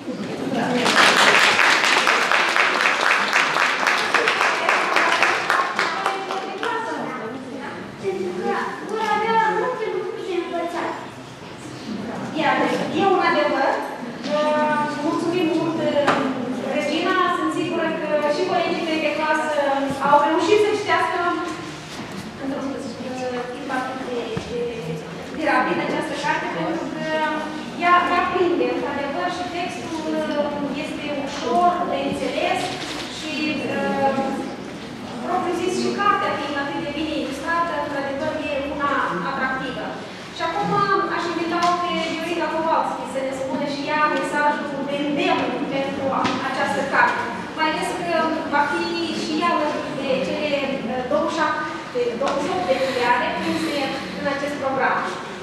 Pentru că vor avea multe lucruri de învățat. Iar e un adevăr. Mulțumim mult, Regina. Sunt sigură că și colegii tăi de clasă au reușit să citească într-un timp atât de rapid această carte, pentru că ea prinde, într-adevăr, și textul este ușor de înțeles și, propriu zis, și cartea fiind atât de bine ilustrată, într-adevăr, e una atractivă. Și acum aș invita-o pe Viorica Kowalski să ne spună și ea mesajul de îndemn pentru această carte. Mai ales că va fi și ea de cele 28 de filiale prinse în acest program.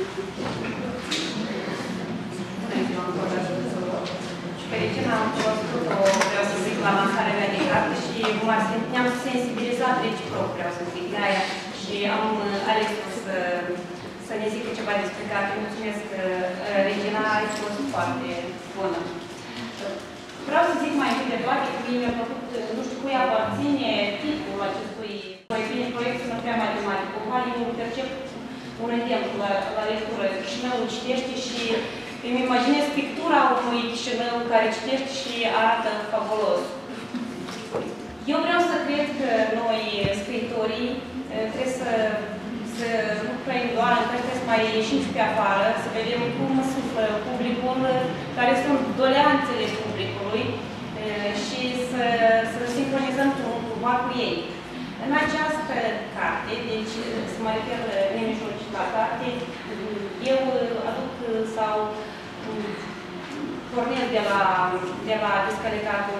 Pe Regina am cunoscut-o, vreau să zic, la lansarea mea de carte și ne-am sensibilizat reciproc, vreau să zic, de aia și am ales să ne zică ceva despre carte. Mulțumesc, Regina, ai fost foarte bună. Vreau să zic mai întâi de toate că mie mi-a plăcut, nu știu cui aparține titlul acestui proiect, nu prea matematic. Cumva eu percep un îndemn la lectură. Chișinăul citește și îmi imaginez pictura unui Chișinău care citește și arată fabulos. Eu vreau să cred că noi, scriitorii, trebuie să nu trăim doar în cărți, trebuie să mai ieșim și pe afară, să vedem cum suflă publicul, care sunt doleanțele publicului și să sincronizăm cumva cu ei. În această carte, deci să mă refer nemijlocit la carte, eu aduc sau pornesc de la descalicatul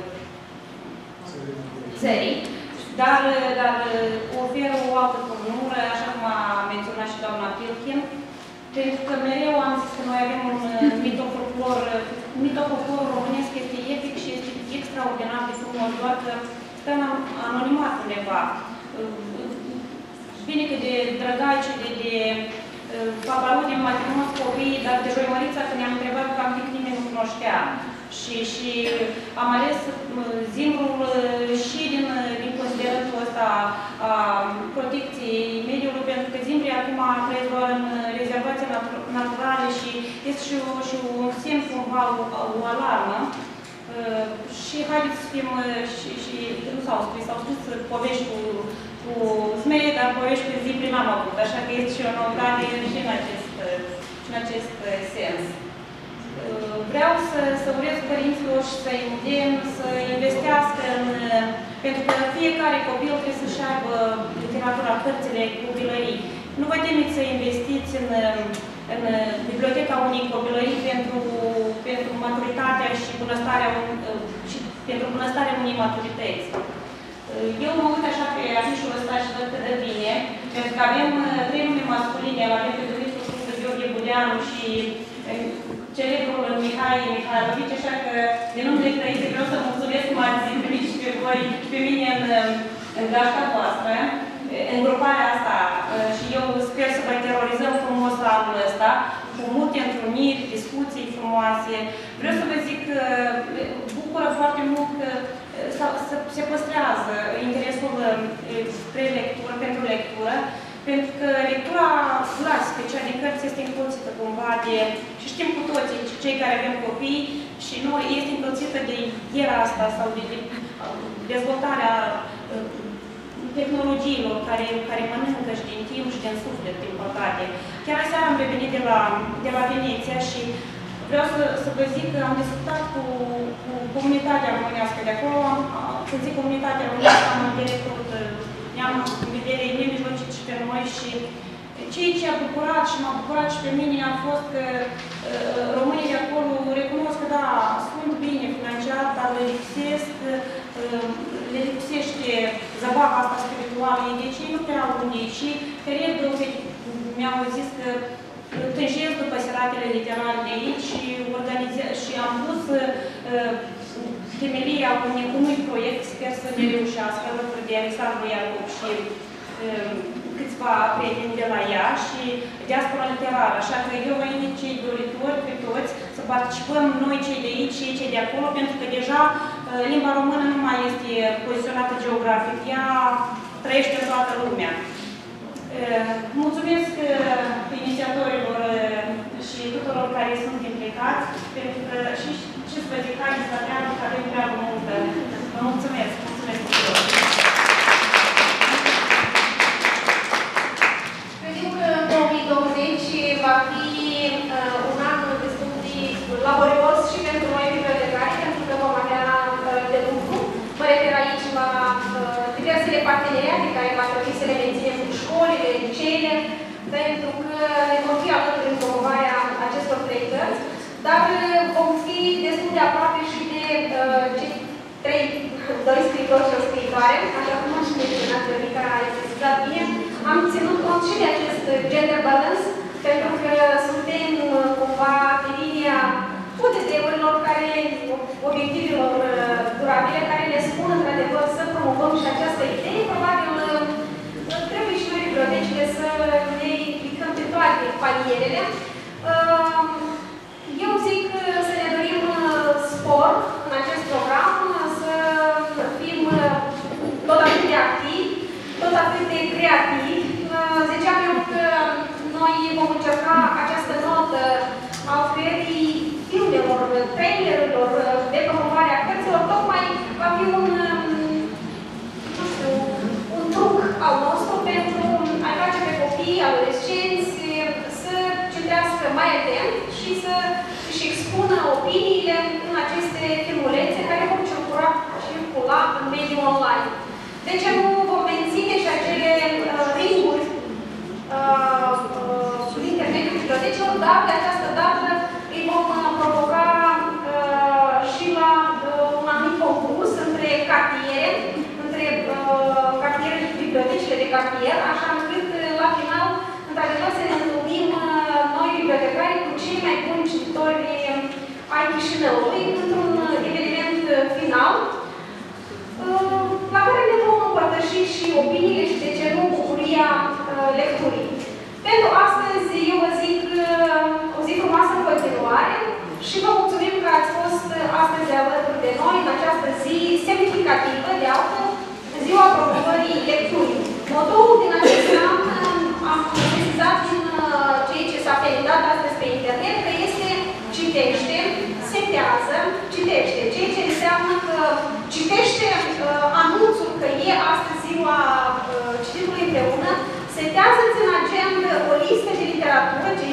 țării, dar ofer o altă formulă, așa cum a menționat și doamna Pilkin, pentru că mereu am zis că noi avem un mitofolclor românesc, este epic și este extraordinar de frumos, doar că stă în anonimat undeva. Bine că de Drăgaici, de Papaludim, mai frumos copii, dar de Joimărița, când ne-am întrebat practic nimeni nu cunoștea. Și am ales Zimbrul și din considerentul ăsta a protecției mediului, pentru că Zimbrii acum trăiesc doar în rezervații naturale și este și un semn, cumva, o alarmă. Și haideți să fim, și nu s-au spus povești cu zmei, dar povești cu Zimbrii n-am avut, așa că este și o noutate și în acest sens. Vreau să urez părinților și să-i îndemn să investească pentru că fiecare copil trebuie să-și aibă literatura, cărțile copilării. Nu vă temeți să investiți în biblioteca unei copilării pentru maturitatea și pentru bunăstarea unei maturități. Eu mă uit așa pe afișul ăsta și văd cât de bine, pentru că avem 3 nume masculine, avem pe Dumitru Gheorghe Budeanu și celebrul Mihai Mihailovici, așa că de numele Crăiței vreau să mulțumesc cum ați primit și pe voi, pe mine în gașca voastră, în gruparea asta și eu sper să vă terorizăm frumos la anul ăsta, cu multe întruniri, discuții frumoase. Vreau să vă zic că bucură foarte mult că se păstrează interesul spre lectură, pentru lectură, pentru că lectura clasică, cea din cărți, este încălțită cumva de, și știm cu toții, cei care avem copii, și noi este încălțită de era asta sau de dezvoltarea tehnologiilor care mănâncă și din timp și din suflet, din păcate. Chiar aseară am revenit de la Veneția și vreau să vă zic că am discutat cu comunitatea românească de acolo. Când zic comunitatea românească, am ne-am în vedere nemijlocit și pe noi și ceea ce a bucurat și m-a bucurat și pe mine a fost că românii de acolo recunosc că da, sunt bine financiar, dar le lipsește zăbava asta spirituală, deci ei nu prea au unde și cred că mi-au zis că tânjesc după seratele literare de aici și am dus temelia unui proiect, sper să ne reușească, alături de Alexandru Iacob și câțiva prieteni de la ea și diaspora literară. Așa că eu vă invit cei doritori pe toți să participăm noi cei de aici și cei de acolo, pentru că deja limba română nu mai este poziționată geografic, ea trăiește în toată lumea. Mulțumesc inițiatorilor și tuturor care sunt implicați, pentru că și ce să vă zic, haideți să treabă, că avem treabă multă. Vă mulțumesc! Mulțumesc tuturor! Credem că 2020 va fi un an destul de laborios și pentru noi bibliotecari, pentru că vom avea de lucru. Mă refer aici la diversele parteneriate care va trebui să le menținem cu școlile, liceele, pentru că ne vom fi alături în promovarea acestor proiectări, dar vom fi destul de aproape și de cei doi scriitori și o scriitoare, așa cum am și menționat Viorica, a explicat bine. Am ținut cont și de acest gender balance, pentru că suntem cumva pe linia UDD-urilor, obiectivelor durabile, care ne spun într-adevăr să promovăm și această idee. Probabil trebuie și noi bibliotecile să ne implicăm pe toate palierele. Eu zic să ne dorim spor în acest program, să fim tot atât de activi, tot atât de creativi. Ziceam eu că noi vom încerca această notă a oferirii filmelor, trailerilor, de promovare a cărților, tocmai va fi un truc al nostru pentru a-i face pe copii, adolescenți, să citească mai atent și să își expună opiniile în aceste filmulețe care vor circula în mediul online. De ce nu vom menține și acele ringuri în internetul bibliotecilor, dar de această dată îi vom provoca și la un anumit concurs între cartiere, între cartierele și bibliotecile de cartier, așa încât la final, într-adevăr, să ne întâlnim noi bibliotecari cu cei mai buni cititori ai Chișinăului într-un eveniment final, la care ne vom împărtăși și opiniile și, de ce nu, bucuria lecturii. Pentru astăzi, eu vă zic o zi frumoasă în continuare și vă mulțumim că ați fost astăzi alături de noi în această zi semnificativă, de altfel, ziua promovării lecturii. Motoul din acest an am sesizat din ceea ce s-a perindat astăzi pe internet, că este citește, setează, citește. Ceea ce înseamnă că citește anunțul că e astăzi ziua cititului împreună, setează-ți în agenda o listă de literatură ce